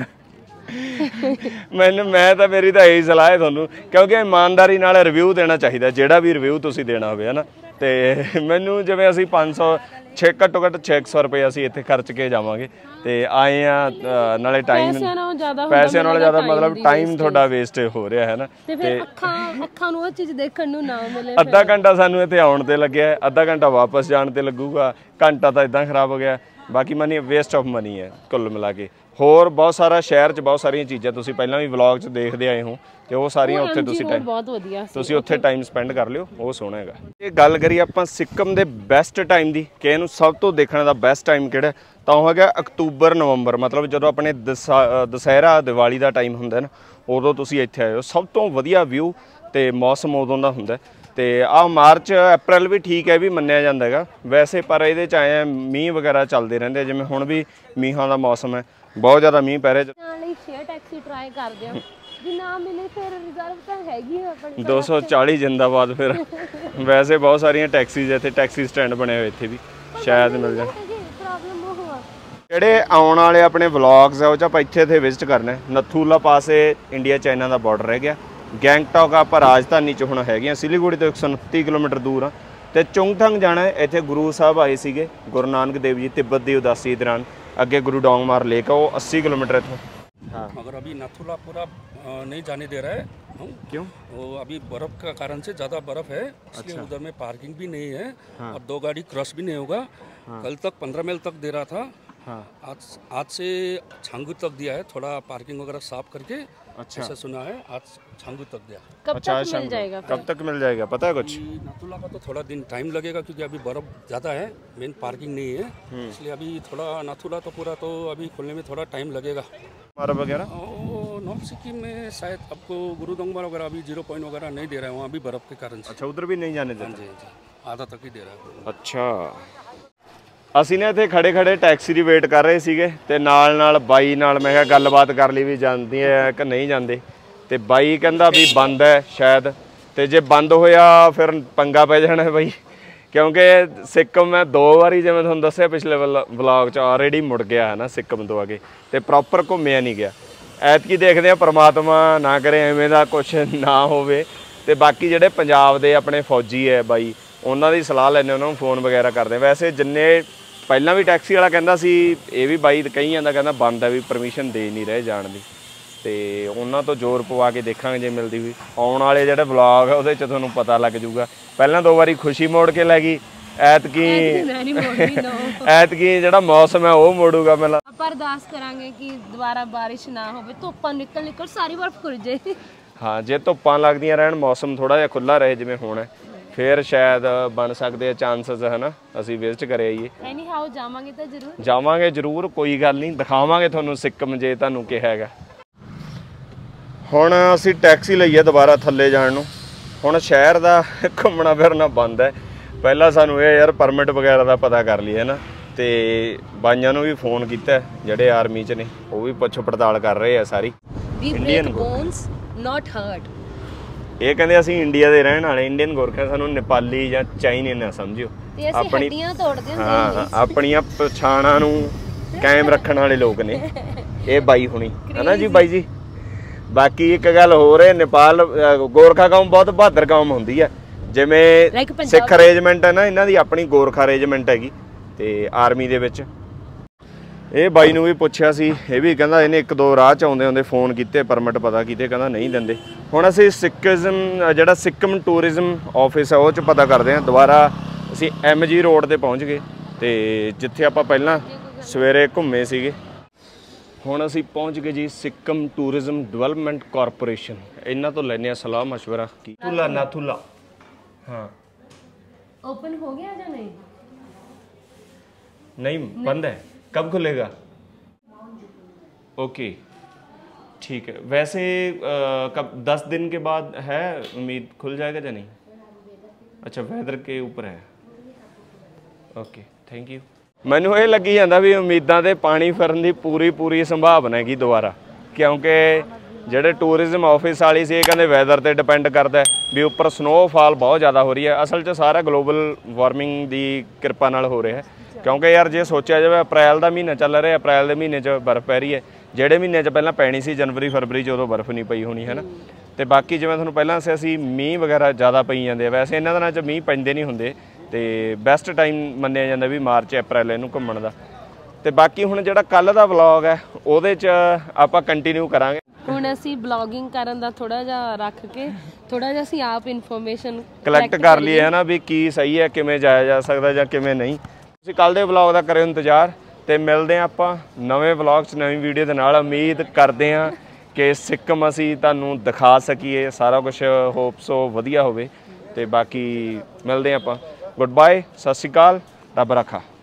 ਮੈਨੂੰ ਮੈਂ ਤਾਂ ਮੇਰੀ ਤਾਂ ਇਹੀ ਸਲਾਹ ਹੈ ਤੁਹਾਨੂੰ, ਕਿਉਂਕਿ ਇਮਾਨਦਾਰੀ ਨਾਲ ਰਿਵਿਊ ਦੇਣਾ ਚਾਹੀਦਾ ਜਿਹੜਾ ਵੀ ਰਿਵਿਊ ਤੁਸੀਂ ਦੇਣਾ ਹੋਵੇ, ਹੈ ਨਾ। ਅਤੇ ਮੈਨੂੰ ਜਿਵੇਂ ਅਸੀਂ ਪੰਜ ਸੌ ਛੇ ਘੱਟੋ ਘੱਟ ਛੇ ਸੌ ਰੁਪਏ ਅਸੀਂ ਇੱਥੇ ਖਰਚ ਕੇ ਜਾਵਾਂਗੇ ਅਤੇ ਆਏ ਹਾਂ, ਨਾਲੇ ਟਾਈਮ ਪੈਸਿਆਂ ਨਾਲੋਂ ਜ਼ਿਆਦਾ ਮਤਲਬ ਟਾਈਮ ਤੁਹਾਡਾ ਵੇਸਟ ਹੋ ਰਿਹਾ ਹੈ ਨਾ। ਅਤੇ ਅੱਖਾਂ ਅੱਖਾਂ ਨੂੰ ਉਹ ਚੀਜ਼ ਦੇਖਣ ਨੂੰ ਨਾ ਮਿਲੇ। ਅੱਧਾ ਘੰਟਾ ਸਾਨੂੰ ਇੱਥੇ ਆਉਣ 'ਤੇ ਲੱਗਿਆ, ਅੱਧਾ ਘੰਟਾ ਵਾਪਸ ਜਾਣ 'ਤੇ ਲੱਗੂਗਾ, ਘੰਟਾ ਤਾਂ ਇੱਦਾਂ ਖਰਾਬ ਹੋ ਗਿਆ। ਬਾਕੀ ਮਨੀ ਵੇਸਟ ਆਫ ਮਨੀ ਹੈ ਕੁੱਲ ਮਿਲਾ ਕੇ। ਹੋਰ ਬਹੁਤ ਸਾਰਾ ਸ਼ਹਿਰ 'ਚ ਬਹੁਤ ਸਾਰੀਆਂ ਚੀਜ਼ਾਂ ਤੁਸੀਂ ਪਹਿਲਾਂ ਵੀ ਵਲੌਗ 'ਚ ਦੇਖਦੇ ਆਏ ਹੋ, ਅਤੇ ਉਹ ਸਾਰੀਆਂ ਉੱਥੇ ਤੁਸੀਂ ਟਾਈਮ ਬਹੁਤ ਵਧੀਆ ਤੁਸੀਂ ਉੱਥੇ ਟਾਈਮ ਸਪੈਂਡ ਕਰ ਲਿਓ, ਉਹ ਸੋਹਣਾ ਹੈਗਾ। ਇਹ ਗੱਲ ਕਰੀਏ ਆਪਾਂ ਸਿੱਕਮ ਦੇ ਬੈਸਟ ਟਾਈਮ ਦੀ, ਕਿ ਇਹਨੂੰ ਸਭ ਤੋਂ ਦੇਖਣ ਦਾ ਬੈਸਟ ਟਾਈਮ ਕਿਹੜਾ, ਤਾਂ ਉਹ ਹੈਗਾ ਅਕਤੂਬਰ ਨਵੰਬਰ। ਮਤਲਬ ਜਦੋਂ ਆਪਣੇ ਦਸਾ ਦੁਸਹਿਰਾ ਦੀਵਾਲੀ ਦਾ ਟਾਈਮ ਹੁੰਦਾ ਨਾ, ਉਦੋਂ ਤੁਸੀਂ ਇੱਥੇ ਆਇਓ। ਸਭ ਤੋਂ ਵਧੀਆ ਵਿਊ ਅਤੇ ਮੌਸਮ ਉਦੋਂ ਦਾ ਹੁੰਦਾ। ਅਤੇ ਆਹ ਮਾਰਚ ਅਪ੍ਰੈਲ ਵੀ ਠੀਕ ਹੈ, ਵੀ ਮੰਨਿਆ ਜਾਂਦਾ ਹੈਗਾ ਵੈਸੇ, ਪਰ ਇਹਦੇ 'ਚ ਆਏ ਮੀਂਹ ਵਗੈਰਾ ਚੱਲਦੇ ਰਹਿੰਦੇ। ਜਿਵੇਂ ਹੁਣ ਵੀ ਮੀਂਹਾਂ ਦਾ ਮੌਸਮ ਹੈ, ਬਹੁਤ ਜ਼ਿਆਦਾ ਮੀਂਹ ਪੈ ਰਿਹਾ। ਨਾਲ ਹੀ ਸ਼ੇਅਰ ਟੈਕਸੀ ਟਰਾਈ ਕਰਦੇ ਹਾਂ, ਜੇ ਨਾ ਮਿਲੇ ਫਿਰ ਰਿਜ਼ਰਵ ਤਾਂ ਹੈਗੀ ਆਪਣੀ ਦੋ ਸੌ ਚਾਲੀ ਜਿੰਦਾਬਾਦ। ਫਿਰ ਵੈਸੇ ਬਹੁਤ ਸਾਰੀਆਂ ਟੈਕਸੀਜ਼ ਇੱਥੇ, ਟੈਕਸੀ ਸਟੈਂਡ ਬਣੇ ਹੋਏ ਇੱਥੇ ਵੀ, ਸ਼ਾਇਦ ਮਿਲ ਜਾਣ। ਜਿਹੜੇ ਆਉਣ ਵਾਲੇ ਆਪਣੇ ਵਲੌਗਸ ਆ ਉਹ 'ਚ ਆਪਾਂ ਇੱਥੇ ਇੱਥੇ ਵਿਜ਼ਿਟ ਕਰਨਾ। ਨਥੂਲਾ ਪਾਸੇ ਇੰਡੀਆ ਚਾਈਨਾ ਦਾ ਬਾਰਡਰ ਰਹਿ ਗਿਆ। ਗੈਂਗਟੋਕ ਆਪਾਂ ਰਾਜਧਾਨੀ 'ਚ ਹੁਣ ਹੈਗੇ ਆ, ਸਿਲੀਗੁੜੀ ਤੋਂ ਇੱਕ ਸੌ ਉਨੱਤੀ ਕਿਲੋਮੀਟਰ ਦੂਰ ਆ। ਅਤੇ ਚੁੰਗਥੰਗ ਜਾਣਾ ਹੈ। ਇੱਥੇ ਗੁਰੂ ਸਾਹਿਬ ਆਏ ਸੀਗੇ, ਗੁਰੂ ਨਾਨਕ ਦੇਵ ਜੀ ਤਿੱਬਤ ਦੀ ਉਦਾਸੀ ਦੌਰਾਨ। ਅੱਗੇ ਗੁਰੂ ਡੋਂਗਮਾਰ ਲੇਕ ਆ, ਉਹ अस्सी किलोमीटर ਇੱਥੋਂ। हाँ मगर अभी नाथुला पूरा नहीं जाने दे रहा है। क्यों? वो अभी बर्फ़ का कारण से ज़्यादा बर्फ़ है, इसलिए अच्छा। उधर में पार्किंग भी नहीं है। हाँ। और दो गाड़ी क्रॉस भी नहीं होगा। हाँ। कल तक पंद्रह मील तक दे रहा था। हाँ। आज आज से छांगू तक दिया है, थोड़ा पार्किंग वगैरह साफ करके। अच्छा। ऐसा सुना है, आज छांगू तक दिया। कब अच्छा, तक मिल जाएगा? कब तक मिल जाएगा पता है कुछ? नाथुला का तो थोड़ा दिन टाइम लगेगा, क्योंकि अभी बर्फ़ ज़्यादा है, मेन पार्किंग नहीं है, इसलिए अभी थोड़ा नाथुला तो पूरा तो अभी खुलने में थोड़ा टाइम लगेगा। वगैरह नॉर्थ सिक्किम में शायद आपको गुरु डोंगमार वगैरह अभी जीरो पॉइंट वगैरह नहीं दे रहा है, वहाँ भी बर्फ़ के कारण से। अच्छा, उधर भी नहीं जाने देते? जी जी, आधा तक ही दे रहा है। अच्छा। ਅਸੀਂ ਨੇ ਇੱਥੇ ਖੜੇ ਖੜੇ ਟੈਕਸੀ ਦੀ ਵੇਟ ਕਰ ਰਹੇ ਸੀਗੇ, ਅਤੇ ਨਾਲ ਨਾਲ ਬਾਈ ਨਾਲ ਮੈਂ ਕਿਹਾ ਗੱਲਬਾਤ ਕਰ ਲਈ ਵੀ ਜਾਂਦੀ ਹੈ ਕਿ ਨਹੀਂ ਜਾਂਦੇ। ਅਤੇ ਬਾਈ ਕਹਿੰਦਾ ਵੀ ਬੰਦ ਹੈ ਸ਼ਾਇਦ, ਅਤੇ ਜੇ ਬੰਦ ਹੋਇਆ ਫਿਰ ਪੰਗਾ ਪੈ ਜਾਣਾ ਬਾਈ, ਕਿਉਂਕਿ ਸਿੱਕਮ ਮੈਂ ਦੋ ਵਾਰੀ ਜਿਵੇਂ ਤੁਹਾਨੂੰ ਦੱਸਿਆ ਪਿਛਲੇ ਵਲੌਗ 'ਚ ਆਲਰੇਡੀ ਮੁੜ ਗਿਆ ਹੈ ਨਾ ਸਿੱਕਮ ਤੋਂ ਆ ਕੇ, ਅਤੇ ਪ੍ਰੋਪਰ ਘੁੰਮਿਆ ਨਹੀਂ ਗਿਆ। ਐਤਕੀ ਦੇਖਦੇ ਹਾਂ, ਪਰਮਾਤਮਾ ਨਾ ਕਰੇ ਐਵੇਂ ਦਾ ਕੁਛ ਨਾ ਹੋਵੇ। ਅਤੇ ਬਾਕੀ ਜਿਹੜੇ ਪੰਜਾਬ ਦੇ ਆਪਣੇ ਫੌਜੀ ਹੈ ਬਾਈ, ਉਹਨਾਂ ਦੀ ਸਲਾਹ ਲੈਂਦੇ, ਉਹਨਾਂ ਨੂੰ ਫੋਨ ਵਗੈਰਾ ਕਰਦੇ। ਵੈਸੇ ਜਿੰਨੇ ਪਹਿਲਾਂ ਵੀ ਟੈਕਸੀ ਵਾਲਾ ਕਹਿੰਦਾ ਸੀ, ਇਹ ਵੀ ਬਾਈ ਕਹੀ ਜਾਂਦਾ, ਕਹਿੰਦਾ ਬੰਦ ਹੈ, ਵੀ ਪਰਮਿਸ਼ਨ ਦੇ ਨਹੀਂ ਰਹੇ ਜਾਣ ਦੀ। ਅਤੇ ਉਹਨਾਂ ਤੋਂ ਜ਼ੋਰ ਪਵਾ ਕੇ ਦੇਖਾਂਗੇ ਜੇ ਮਿਲਦੀ ਹੋਈ। ਆਉਣ ਵਾਲੇ ਜਿਹੜੇ ਵਲੌਗ ਉਹਦੇ 'ਚ ਤੁਹਾਨੂੰ ਪਤਾ ਲੱਗ ਜੂਗਾ। ਪਹਿਲਾਂ ਦੋ ਵਾਰੀ ਖੁਸ਼ੀ ਮੋੜ ਕੇ ਲੈ ਗਈ, ਐਤਕੀ ਐਤਕੀ ਜਿਹੜਾ ਮੌਸਮ ਹੈ ਉਹ ਮੋੜੂਗਾ। ਪਹਿਲਾਂ ਆਪਾਂ ਅਰਦਾਸ ਕਰਾਂਗੇ ਕਿ ਦੁਬਾਰਾ ਬਾਰਿਸ਼ ਨਾ ਹੋਵੇ, ਧੁੱਪਾਂ ਨਿਕਲ ਨਿਕਲ ਸਾਰੀ ਬਰਫ਼ ਖੁਰ ਜੇ। ਹਾਂ, ਜੇ ਧੁੱਪਾਂ ਲੱਗਦੀਆਂ ਰਹਿਣ, ਮੌਸਮ ਥੋੜ੍ਹਾ ਜਿਹਾ ਖੁੱਲ੍ਹਾ ਰਹੇ ਜਿਵੇਂ ਹੁਣ, ਫਿਰ ਸ਼ਾਇਦ ਬਣ ਸਕਦੇ ਆ ਚਾਂਸਸ, ਹੈ ਨਾ, ਅਸੀਂ ਵਿਜ਼ਿਟ ਕਰੇ ਆਈਏ। ਐਨੀ ਹਾਓ ਜਾਵਾਂਗੇ ਤਾਂ ਜ਼ਰੂਰ ਜਾਵਾਂਗੇ ਜ਼ਰੂਰ, ਕੋਈ ਗੱਲ ਨਹੀਂ, ਦਿਖਾਵਾਂਗੇ ਤੁਹਾਨੂੰ ਸਿੱਕਮ ਜੇ ਤੁਹਾਨੂੰ ਕਿਹਾ ਹੈਗਾ। ਹੁਣ ਅਸੀਂ ਟੈਕਸੀ ਲਈ ਹੈ ਦੁਬਾਰਾ ਥੱਲੇ ਜਾਣ ਨੂੰ। ਹੁਣ ਸ਼ਹਿਰ ਦਾ ਘੁੰਮਣਾ ਫਿਰਨਾ ਬੰਦ ਹੈ। ਪਹਿਲਾਂ ਸਾਨੂੰ ਇਹ ਯਾਰ ਪਰਮਿਟ ਵਗੈਰਾ ਦਾ ਪਤਾ ਕਰ ਲਈਏ ਨਾ, ਅਤੇ ਬਾਈਆਂ ਨੂੰ ਵੀ ਫੋਨ ਕੀਤਾ ਜਿਹੜੇ ਆਰਮੀ 'ਚ ਨੇ, ਉਹ ਵੀ ਪੁੱਛ ਪੜਤਾਲ ਕਰ ਰਹੇ ਆ ਸਾਰੀ। Indian bonus not hurt. ਇਹ ਕਹਿੰਦੇ ਅਸੀਂ ਇੰਡੀਆ ਦੇ ਰਹਿਣ ਵਾਲੇ ਇੰਡੀਅਨ ਗੋਰਖਾ, ਸਾਨੂੰ ਨੇਪਾਲੀ ਜਾਂ ਚਾਈਨੀਅਨ ਨਾ ਸਮਝਿਓ। ਆਪਣੀ ਹਾਂ, ਆਪਣੀਆਂ ਪਛਾਣਾਂ ਨੂੰ ਕਾਇਮ ਰੱਖਣ ਵਾਲੇ ਲੋਕ ਨੇ ਇਹ ਬਾਈ ਹੁਣੀ, ਹੈ ਨਾ ਜੀ ਬਾਈ ਜੀ। ਬਾਕੀ ਇੱਕ ਗੱਲ ਹੋਰ ਹੈ, ਨੇਪਾਲ ਗੋਰਖਾ ਕੌਮ ਬਹੁਤ ਬਹਾਦਰ ਕੌਮ ਹੁੰਦੀ ਹੈ। ਜਿਵੇਂ ਸਿੱਖ ਅਰੇਂਜਮੈਂਟ ਹੈ ਨਾ, ਇਹਨਾਂ ਦੀ ਆਪਣੀ ਗੋਰਖਾ ਅਰੇਂਜਮੈਂਟ ਹੈਗੀ ਤੇ ਆਰਮੀ ਦੇ ਵਿੱਚ। ਇਹ ਬਾਈ ਨੂੰ ਵੀ ਪੁੱਛਿਆ ਸੀ, ਇਹ ਵੀ ਕਹਿੰਦਾ ਇਹਨੇ ਇੱਕ ਦੋ ਰਾਹ 'ਚ ਆਉਂਦੇ ਆਉਂਦੇ ਫੋਨ ਕੀਤੇ, ਪਰਮਿਟ ਪਤਾ ਕੀਤੇ, ਕਹਿੰਦਾ ਨਹੀਂ ਦਿੰਦੇ। ਹੁਣ ਅਸੀਂ ਸਿੱਕਿਜ਼ਮ ਜਿਹੜਾ ਸਿੱਕਮ ਟੂਰਿਜ਼ਮ ਆਫਿਸ ਹੈ ਉਹ 'ਚ ਪਤਾ ਕਰਦੇ ਹਾਂ। ਦੁਬਾਰਾ ਅਸੀਂ ਐਮ ਜੀ ਰੋਡ 'ਤੇ ਪਹੁੰਚ ਗਏ ਤੇ ਜਿੱਥੇ ਆਪਾਂ ਪਹਿਲਾਂ ਸਵੇਰੇ ਘੁੰਮੇ ਸੀਗੇ। ਹੁਣ ਅਸੀਂ ਪਹੁੰਚ ਗਏ ਜੀ ਸਿੱਕਮ ਟੂਰਿਜ਼ਮ ਡਿਵੈਲਪਮੈਂਟ ਕਾਰਪੋਰੇਸ਼ਨ। ਇਹਨਾਂ ਤੋਂ ਲੈਂਦੇ ਹਾਂ ਸਲਾਹ ਮਸ਼ਵਰਾ। ਕੀ ਥੁਲਾ ਨਾਥੁਲਾ हाँ ओपन हो गया या नहीं? नहीं, बंद है। कब खुलेगा? ओके ठीक है। वैसे आ, कब दस दिन के बाद है उम्मीद खुल जाएगा या नहीं? अच्छा, वेदर के ऊपर है। Okay thank you. ਮੈਨੂੰ ਇਹ ਲੱਗੀ ਜਾਂਦਾ ਵੀ ਉਮੀਦਾਂ ਤੇ ਪਾਣੀ ਫਿਰਨ ਦੀ ਪੂਰੀ ਪੂਰੀ ਸੰਭਾਵਨਾ ਹੈਗੀ ਦੁਬਾਰਾ, ਕਿਉਂਕਿ ਜਿਹੜੇ ਟੂਰਿਜ਼ਮ ਆਫਿਸ ਵਾਲੀ ਸੀ ਇਹ ਕਹਿੰਦੇ ਵੈਦਰ ਤੇ ਡਿਪੈਂਡ ਕਰਦਾ ਵੀ ਉੱਪਰ ਸਨੋਫਾਲ ਬਹੁਤ ਜ਼ਿਆਦਾ ਹੋ ਰਹੀ ਹੈ। ਅਸਲ 'ਚ ਸਾਰਾ ਗਲੋਬਲ ਵਾਰਮਿੰਗ ਦੀ ਕਿਰਪਾ ਨਾਲ ਹੋ ਰਿਹਾ ਹੈ, ਕਿਉਂਕਿ ਯਾਰ ਜੇ ਸੋਚਿਆ ਜਾਵੇ ਅਪ੍ਰੈਲ ਦਾ ਮਹੀਨਾ ਚੱਲ ਰਿਹਾ, ਅਪ੍ਰੈਲ ਦੇ ਮਹੀਨੇ 'ਚ ਬਰਫ਼ ਪੈ ਰਹੀ ਹੈ, ਜਿਹੜੇ ਮਹੀਨੇ 'ਚ ਪਹਿਲਾਂ ਪੈਣੀ ਸੀ ਜਨਵਰੀ ਫਰਵਰੀ 'ਚ ਉਦੋਂ ਬਰਫ਼ ਨਹੀਂ ਪਈ ਹੋਣੀ ਹੈ ਨਾ। ਤੇ ਬਾਕੀ ਜਿਵੇਂ ਤੁਹਾਨੂੰ ਪਹਿਲਾਂ ਦੱਸਿਆ ਸੀ ਮੀਂਹ ਵਗੈਰਾ ਜ਼ਿਆਦਾ ਪਈ ਜਾਂਦੇ ਆ। ਵੈਸੇ ਇਹਨਾਂ ਦਿਨਾਂ 'ਚ ਮੀਂਹ ਪੈਂਦੇ ਨਹੀਂ ਹੁੰਦੇ ਤੇ ਬੈਸਟ ਟਾਈਮ ਮੰਨਿਆ ਜਾਂਦਾ ਵੀ ਮਾਰਚ ਅਪ੍ਰੈਲ ਇਹਨੂੰ ਘੁੰਮਣ ਦਾ। ਤੇ ਬਾਕੀ ਹੁਣ ਜਿਹੜਾ ਕੱਲ੍ਹ ਦਾ ਵਲੌਗ ਹੈ ਉਹਦੇ 'ਚ ਆਪਾਂ ਕੰਟੀਨਿਊ ਕਰਾਂਗੇ। ਹੁਣ ਅਸੀਂ ਬਲੌਗਿੰਗ ਕਰਨ ਦਾ ਥੋੜਾ ਜਿਹਾ ਰੱਖ ਕੇ ਥੋੜਾ ਜਿਹਾ ਅਸੀਂ ਆਪ ਇਨਫੋਰਮੇਸ਼ਨ ਕਲੈਕਟ ਕਰ ਲਈਏ ਹੈ ਨਾ ਵੀ ਕੀ ਸਹੀ ਹੈ, ਕਿਵੇਂ ਜਾਇਆ ਜਾ ਸਕਦਾ ਜਾਂ ਕਿਵੇਂ ਨਹੀਂ। ਤੁਸੀਂ ਕੱਲ੍ਹ ਦੇ ਵਲੌਗ ਦਾ ਕਰਿਓ ਇੰਤਜ਼ਾਰ ਤੇ ਮਿਲਦੇ ਹਾਂ ਆਪਾਂ ਨਵੇਂ ਵਲੌਗ 'ਚ ਨਵੀਂ ਵੀਡੀਓ ਦੇ ਨਾਲ। ਉਮੀਦ ਕਰਦੇ ਹਾਂ ਕਿ ਸਿੱਕਮ ਅਸੀਂ ਤੁਹਾਨੂੰ ਦਿਖਾ ਸਕੀਏ, ਸਾਰਾ ਕੁਝ ਹੋਪ ਸੋ ਵਧੀਆ ਹੋਵੇ। ਤੇ ਬਾਕੀ ਮਿਲਦੇ ਹਾਂ ਆਪਾਂ। ਗੁੱਡ ਬਾਏ, ਸਤਿ ਸ਼੍ਰੀ ਅਕਾਲ, ਰੱਬ ਰਾਖਾ।